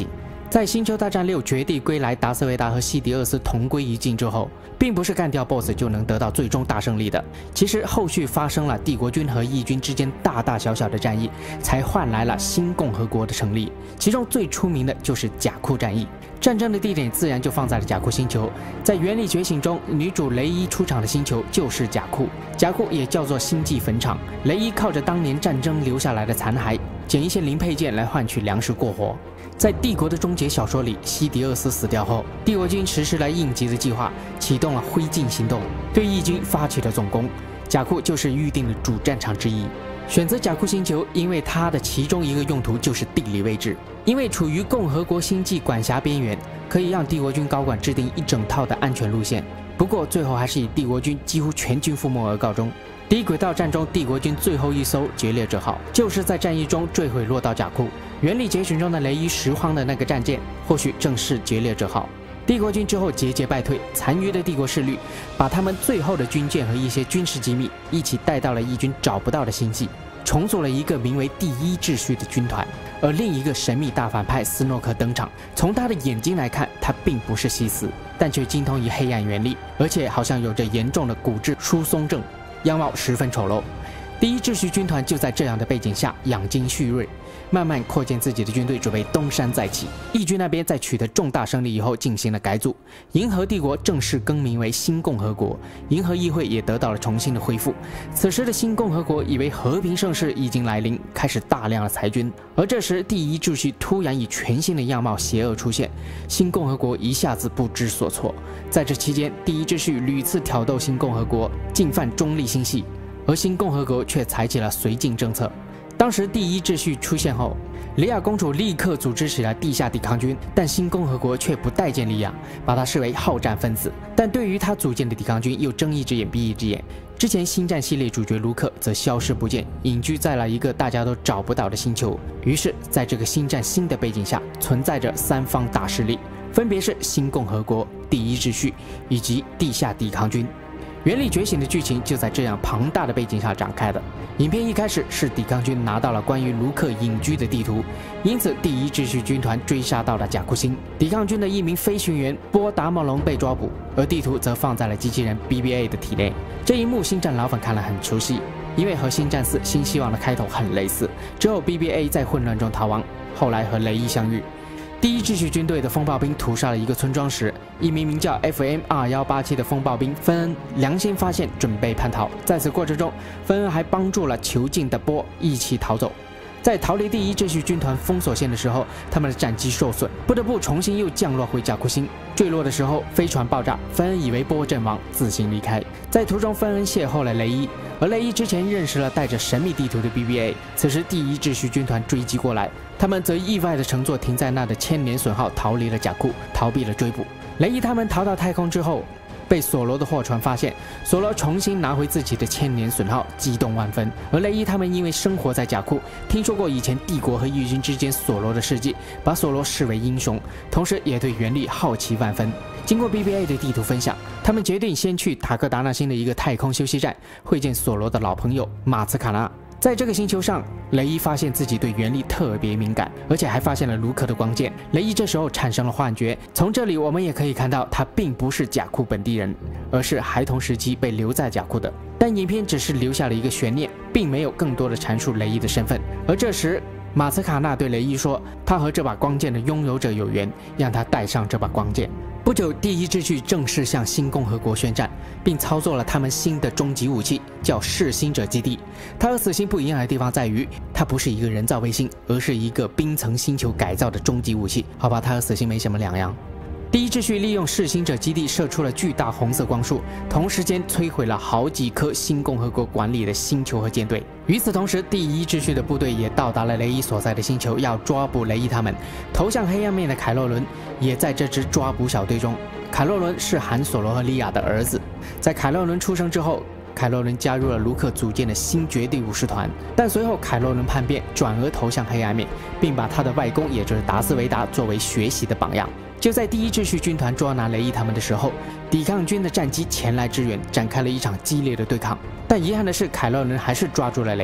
在《星球大战6：绝地归来》达斯维达和西迪厄斯同归于尽之后，并不是干掉 BOSS 就能得到最终大胜利的。其实后续发生了帝国军和义军之间大大小小的战役，才换来了新共和国的成立。其中最出名的就是甲库战役。战争的地点自然就放在了甲库星球。在《原力觉醒》中，女主雷伊出场的星球就是甲库，甲库也叫做星际坟场。雷伊靠着当年战争留下来的残骸，捡一些零配件来换取粮食过活。在《帝国的终结》小说里，西迪厄斯死掉后，帝国军实施了应急的计划，启动了灰烬行动，对义军发起了总攻。甲库就是预定的主战场之一。选择甲库星球，因为它的其中一个用途就是地理位置。因为处于共和国星际管辖边缘，可以让帝国军高管制定一整套的安全路线。不过最后还是以帝国军几乎全军覆没而告终。低轨道战中，帝国军最后一艘劫掠者号就是在战役中坠毁落到甲库。原力觉醒中的雷伊拾荒的那个战舰，或许正是劫掠者号。帝国军之后节节败退，残余的帝国势力把他们最后的军舰和一些军事机密一起带到了义军找不到的星系，重组了一个名为第一秩序的军团。而另一个神秘大反派斯诺克登场，从他的眼睛来看，他并不是西斯，但却精通于黑暗原力，而且好像有着严重的骨质疏松症，样貌十分丑陋。第一秩序军团就在这样的背景下养精蓄锐，慢慢扩建自己的军队，准备东山再起。义军那边在取得重大胜利以后进行了改组，银河帝国正式更名为新共和国，银河议会也得到了重新的恢复。此时的新共和国以为和平盛世已经来临，开始大量的裁军。而这时第一秩序突然以全新的样貌邪恶出现，新共和国一下子不知所措。在这期间，第一秩序屡次挑逗新共和国进犯中立星系，而新共和国却采取了绥靖政策。当时第一秩序出现后，莉亚公主立刻组织起了地下抵抗军，但新共和国却不待见莉亚，把她视为好战分子。但对于她组建的抵抗军又睁一只眼闭一只眼。之前星战系列主角卢克则消失不见，隐居在了一个大家都找不到的星球。于是在这个星战新的背景下，存在着三方大势力，分别是新共和国、第一秩序以及地下抵抗军。原力觉醒的剧情就在这样庞大的背景下展开的。影片一开始是抵抗军拿到了关于卢克隐居的地图，因此第一秩序军团追杀到了甲库星。抵抗军的一名飞行员波达莫龙被抓捕，而地图则放在了机器人 BB-8 的体内。这一幕星战老粉看了很熟悉，因为和星战4新希望的开头很类似。之后 BB-8 在混乱中逃亡，后来和雷伊相遇。第一秩序军队的风暴兵屠杀了一个村庄时，一名名叫 FM2187 的风暴兵芬恩良心发现，准备叛逃。在此过程中，芬恩还帮助了囚禁的波一起逃走。在逃离第一秩序军团封锁线的时候，他们的战机受损，不得不重新又降落回甲库星。坠落的时候，飞船爆炸，芬恩以为波阵亡，自行离开。在途中，芬恩邂逅了雷伊，而雷伊之前认识了带着神秘地图的 BB-8。此时，第一秩序军团追击过来，他们则意外地乘坐停在那的千年隼号逃离了甲库，逃避了追捕。雷伊他们逃到太空之后，被索罗的货船发现，索罗重新拿回自己的千年隼号，激动万分。而雷伊他们因为生活在甲库，听说过以前帝国和义军之间索罗的事迹，把索罗视为英雄，同时也对原力好奇万分。经过 BB-8 的地图分享，他们决定先去塔克达纳星的一个太空休息站会见索罗的老朋友马茨卡纳。在这个星球上，雷伊发现自己对原力特别敏感，而且还发现了卢克的光剑。雷伊这时候产生了幻觉，从这里我们也可以看到，他并不是甲库本地人，而是孩童时期被留在甲库的。但影片只是留下了一个悬念，并没有更多的阐述雷伊的身份。而这时，马茨卡纳对雷伊说，他和这把光剑的拥有者有缘，让他带上这把光剑。不久，第一秩序正式向新共和国宣战，并操作了他们新的终极武器，叫噬星者基地。它和死星不一样的地方在于，它不是一个人造卫星，而是一个冰层星球改造的终极武器。好吧，它和死星没什么两样。第一秩序利用噬星者基地射出了巨大红色光束，同时间摧毁了好几颗新共和国管理的星球和舰队。与此同时，第一秩序的部队也到达了雷伊所在的星球，要抓捕雷伊他们。投向黑暗面的凯洛伦也在这支抓捕小队中。凯洛伦是韩索罗和莉亚的儿子。在凯洛伦出生之后，凯洛伦加入了卢克组建的新绝地武士团，但随后凯洛伦叛变，转而投向黑暗面，并把他的外公也就是达斯维达作为学习的榜样。就在第一秩序军团捉拿雷伊他们的时候，抵抗军的战机前来支援，展开了一场激烈的对抗。但遗憾的是，凯洛伦还是抓住了雷伊，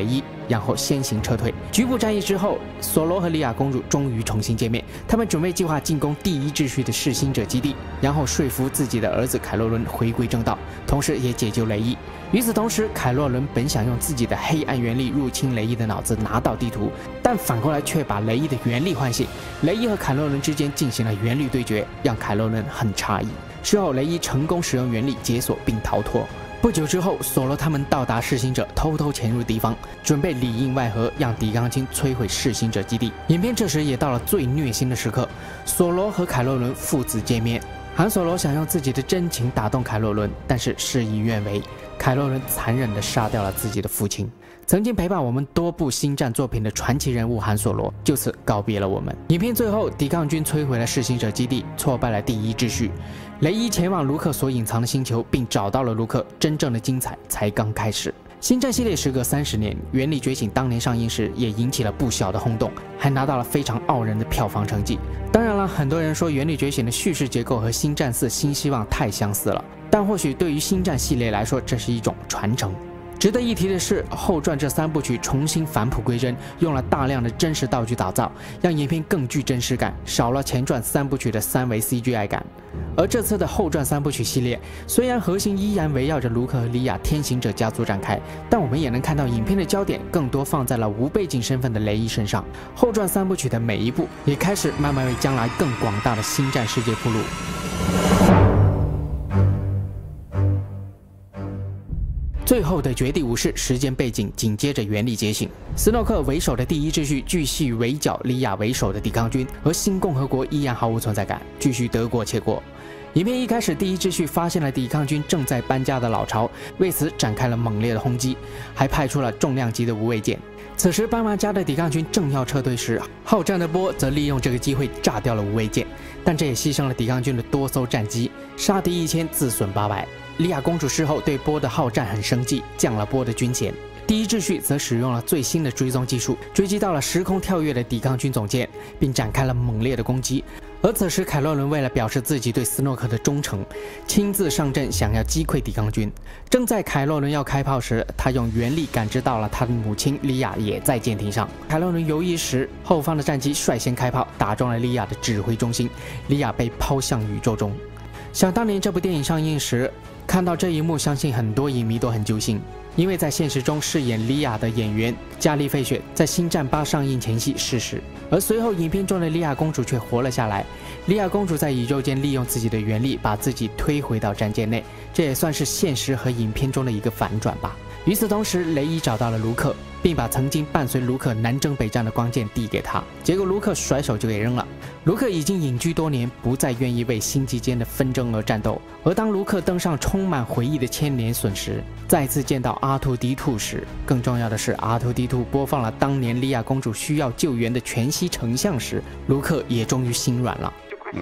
然后先行撤退。局部战役之后，索罗和莉亚公主终于重新见面，他们准备计划进攻第一秩序的弑星者基地，然后说服自己的儿子凯洛伦回归正道，同时也解救雷伊。与此同时，凯洛伦本想用自己的黑暗原力入侵雷伊的脑子，拿到地图，但反过来却把雷伊的原力唤醒。雷伊和凯洛伦之间进行了原力对决，让凯洛伦很诧异。事后，雷伊成功使用原力解锁并逃脱。不久之后，索罗他们到达弑星者，偷偷潜入敌方，准备里应外合，让抵抗军摧毁弑星者基地。影片这时也到了最虐心的时刻，索罗和凯洛伦父子见面。韩索罗想用自己的真情打动凯洛伦，但是事与愿违，凯洛伦残忍地杀掉了自己的父亲。曾经陪伴我们多部星战作品的传奇人物韩索罗就此告别了我们。影片最后，抵抗军摧毁了弑星者基地，挫败了第一秩序。雷伊前往卢克所隐藏的星球，并找到了卢克，真正的精彩才刚开始。星战系列时隔30年，《原力觉醒》当年上映时也引起了不小的轰动，还拿到了非常傲人的票房成绩。当然了，很多人说《原力觉醒》的叙事结构和《星战4：新希望》太相似了，但或许对于星战系列来说，这是一种传承。值得一提的是，后传这3部曲重新返璞归真，用了大量的真实道具打造，让影片更具真实感，少了前传3部曲的3维 CGI 感。而这次的后传3部曲系列，虽然核心依然围绕着卢克和莉亚天行者家族展开，但我们也能看到影片的焦点更多放在了无背景身份的雷伊身上。后传3部曲的每一部，也开始慢慢为将来更广大的星战世界铺路。最后的绝地武士时间背景紧接着原力觉醒，斯诺克为首的第一秩序继续围剿莉亚为首的抵抗军，而新共和国依然毫无存在感，继续得过且过。影片一开始，第一秩序发现了抵抗军正在搬家的老巢，为此展开了猛烈的轰击，还派出了重量级的无畏舰。此时搬完家的抵抗军正要撤退时，好战的波则利用这个机会炸掉了无畏舰，但这也牺牲了抵抗军的多艘战机，杀敌1000，自损800。莉亚公主事后对波的好战很生气，降了波的军衔。第一秩序则使用了最新的追踪技术，追击到了时空跳跃的抵抗军总监，并展开了猛烈的攻击。而此时，凯洛伦为了表示自己对斯诺克的忠诚，亲自上阵，想要击溃抵抗军。正在凯洛伦要开炮时，他用原力感知到了他的母亲莉亚也在舰艇上。凯洛伦犹豫时，后方的战机率先开炮，打中了莉亚的指挥中心，莉亚被抛向宇宙中。想当年这部电影上映时，看到这一幕，相信很多影迷都很揪心，因为在现实中饰演莉亚的演员加莉·费雪在《星战8》上映前夕逝世，而随后影片中的莉亚公主却活了下来。莉亚公主在宇宙间利用自己的原力，把自己推回到战舰内，这也算是现实和影片中的一个反转吧。与此同时，雷伊找到了卢克，并把曾经伴随卢克南征北战的光剑递给他，结果卢克甩手就给扔了。卢克已经隐居多年，不再愿意为星际间的纷争而战斗。而当卢克登上充满回忆的千年隼时，再次见到 R2-D2 时，更重要的是 R2-D2 播放了当年莉亚公主需要救援的全息成像时，卢克也终于心软了。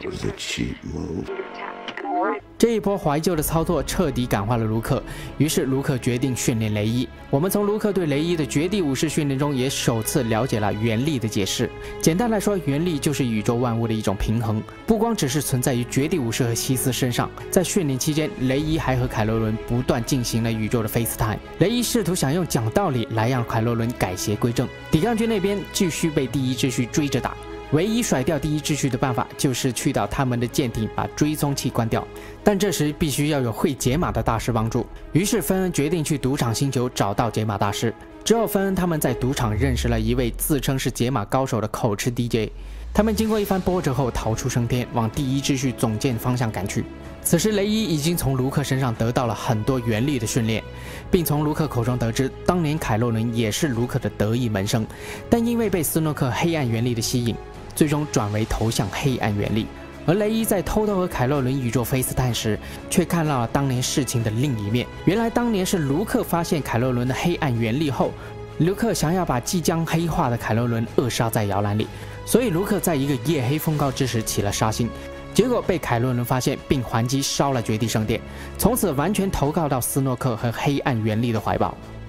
这一波怀旧的操作彻底感化了卢克，于是卢克决定训练雷伊。我们从卢克对雷伊的绝地武士训练中也首次了解了原力的解释。简单来说，原力就是宇宙万物的一种平衡，不光只是存在于绝地武士和西斯身上。在训练期间，雷伊还和凯洛伦不断进行了宇宙的 FaceTime。雷伊试图想用讲道理来让凯洛伦改邪归正。抵抗军那边继续被第一秩序追着打。唯一甩掉第一秩序的办法就是去到他们的舰艇，把追踪器关掉。但这时必须要有会解码的大师帮助。于是芬恩决定去赌场星球找到解码大师。之后，芬恩他们在赌场认识了一位自称是解码高手的口吃 DJ。他们经过一番波折后逃出升天，往第一秩序总舰方向赶去。此时，雷伊已经从卢克身上得到了很多原力的训练，并从卢克口中得知，当年凯洛伦也是卢克的得意门生，但因为被斯诺克黑暗原力的吸引，最终转为投向黑暗原力。而雷伊在偷偷和凯洛伦宇宙FaceTime时，却看到了当年事情的另一面。原来当年是卢克发现凯洛伦的黑暗原力后，卢克想要把即将黑化的凯洛伦扼杀在摇篮里，所以卢克在一个夜黑风高之时起了杀心，结果被凯洛伦发现，并还击烧了绝地圣殿，从此完全投靠到斯诺克和黑暗原力的怀抱。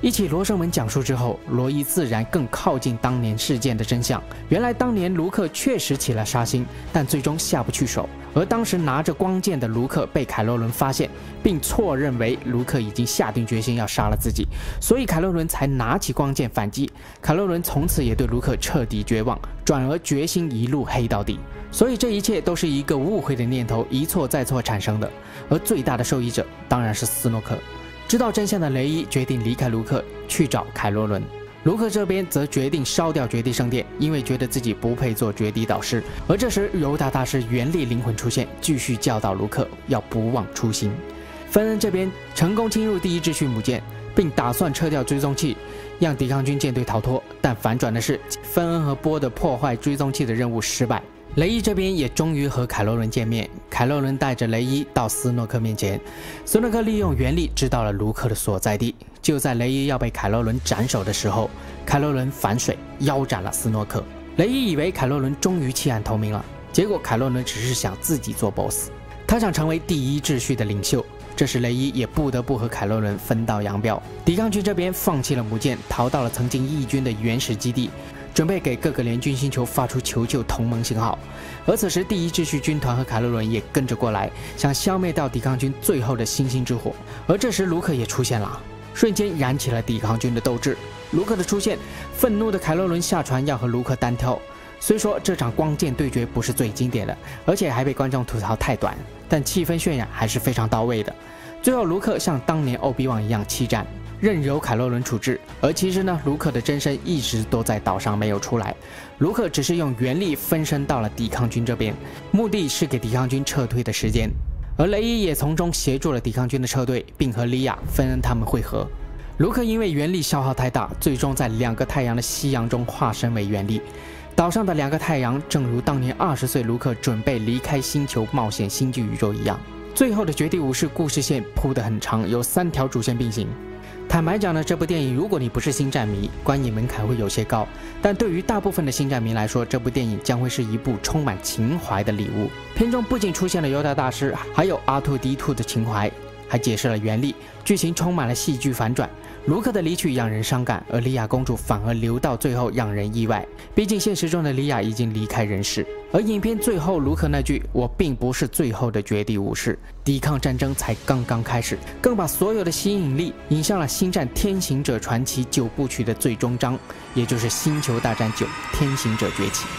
一起罗生门讲述之后，罗伊自然更靠近当年事件的真相。原来当年卢克确实起了杀心，但最终下不去手。而当时拿着光剑的卢克被凯洛伦发现，并错认为卢克已经下定决心要杀了自己，所以凯洛伦才拿起光剑反击。凯洛伦从此也对卢克彻底绝望，转而决心一路黑到底。所以这一切都是一个误会的念头一错再错产生的，而最大的受益者当然是斯诺克。知道真相的雷伊决定离开卢克，去找凯洛伦。卢克这边则决定烧掉绝地圣殿，因为觉得自己不配做绝地导师。而这时犹大大师原力灵魂出现，继续教导卢克要不忘初心。芬恩这边成功侵入第一秩序母舰，并打算撤掉追踪器，让抵抗军舰队逃脱。但反转的是，芬恩和波的破坏追踪器的任务失败。雷伊这边也终于和凯洛伦见面，凯洛伦带着雷伊到斯诺克面前，斯诺克利用原力知道了卢克的所在地。就在雷伊要被凯洛伦斩首的时候，凯洛伦反水腰斩了斯诺克。雷伊以为凯洛伦终于弃暗投明了，结果凯洛伦只是想自己做 boss， 他想成为第一秩序的领袖。这时雷伊也不得不和凯洛伦分道扬镳。抵抗军这边放弃了母舰，逃到了曾经义军的原始基地，准备给各个联军星球发出求救同盟信号。而此时第一秩序军团和凯洛伦也跟着过来，想消灭掉抵抗军最后的星星之火。而这时卢克也出现了，瞬间燃起了抵抗军的斗志。卢克的出现，愤怒的凯洛伦下船要和卢克单挑。虽说这场光剑对决不是最经典的，而且还被观众吐槽太短，但气氛渲染还是非常到位的。最后卢克像当年欧比旺一样弃战，任由凯洛伦处置。而其实呢，卢克的真身一直都在岛上没有出来，卢克只是用原力分身到了抵抗军这边，目的是给抵抗军撤退的时间。而雷伊也从中协助了抵抗军的撤退，并和莉亚、芬恩他们会合。卢克因为原力消耗太大，最终在2个太阳的夕阳中化身为原力。岛上的2个太阳正如当年20岁卢克准备离开星球冒险星际宇宙一样。最后的绝地武士故事线铺得很长，有3条主线并行。坦白讲呢，这部电影如果你不是星战迷，观影门槛会有些高，但对于大部分的星战迷来说，这部电影将会是一部充满情怀的礼物。片中不仅出现了犹大大师，还有R2-D2的情怀，还解释了原力，剧情充满了戏剧反转。卢克的离去让人伤感，而莉亚公主反而留到最后让人意外。毕竟现实中的莉亚已经离开人世，而影片最后卢克那句“我并不是最后的绝地武士，抵抗战争才刚刚开始”，更把所有的吸引力引向了《星战：天行者传奇》9部曲的最终章，也就是《星球大战9：天行者崛起》。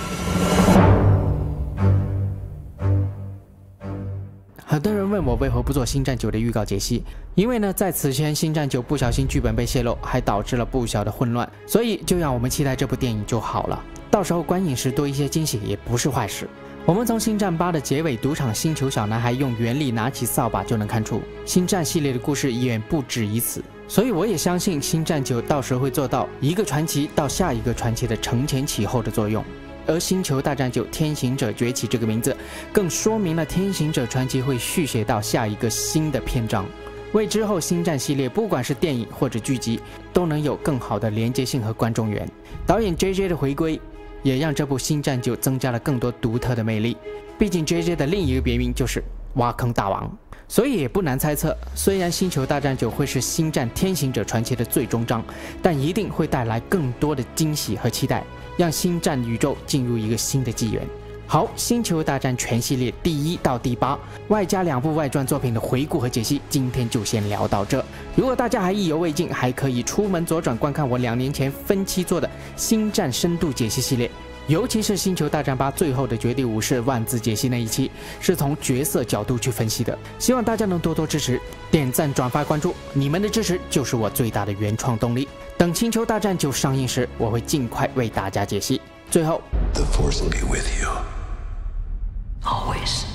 很多人问我为何不做《星战9》的预告解析，因为呢，在此前《星战9》不小心剧本被泄露，还导致了不小的混乱，所以就让我们期待这部电影就好了。到时候观影时多一些惊喜也不是坏事。我们从《星战8》的结尾赌场星球小男孩用原力拿起扫把就能看出，星战系列的故事远不止于此。所以我也相信《星战9》到时候会做到一个传奇到下一个传奇的承前启后的作用。而《星球大战9：天行者崛起》这个名字，更说明了《天行者传奇》会续写到下一个新的篇章，为之后星战系列不管是电影或者剧集，都能有更好的连接性和观众缘。导演 JJ 的回归，也让这部《星战9》增加了更多独特的魅力。毕竟 JJ 的另一个别名就是挖坑大王，所以也不难猜测，虽然《星球大战9》会是《星战：天行者传奇》的最终章，但一定会带来更多的惊喜和期待，让星战宇宙进入一个新的纪元。好，《星球大战》全系列第1到第8，外加2部外传作品的回顾和解析，今天就先聊到这。如果大家还意犹未尽，还可以出门左转观看我2年前分期做的《星战深度解析》系列，尤其是《星球大战8》最后的绝地武士万字解析那一期，是从角色角度去分析的。希望大家能多多支持，点赞、转发、关注，你们的支持就是我最大的原创动力。等《星球大战9》上映时，我会尽快为大家解析。最后 The Force will be with you. Always.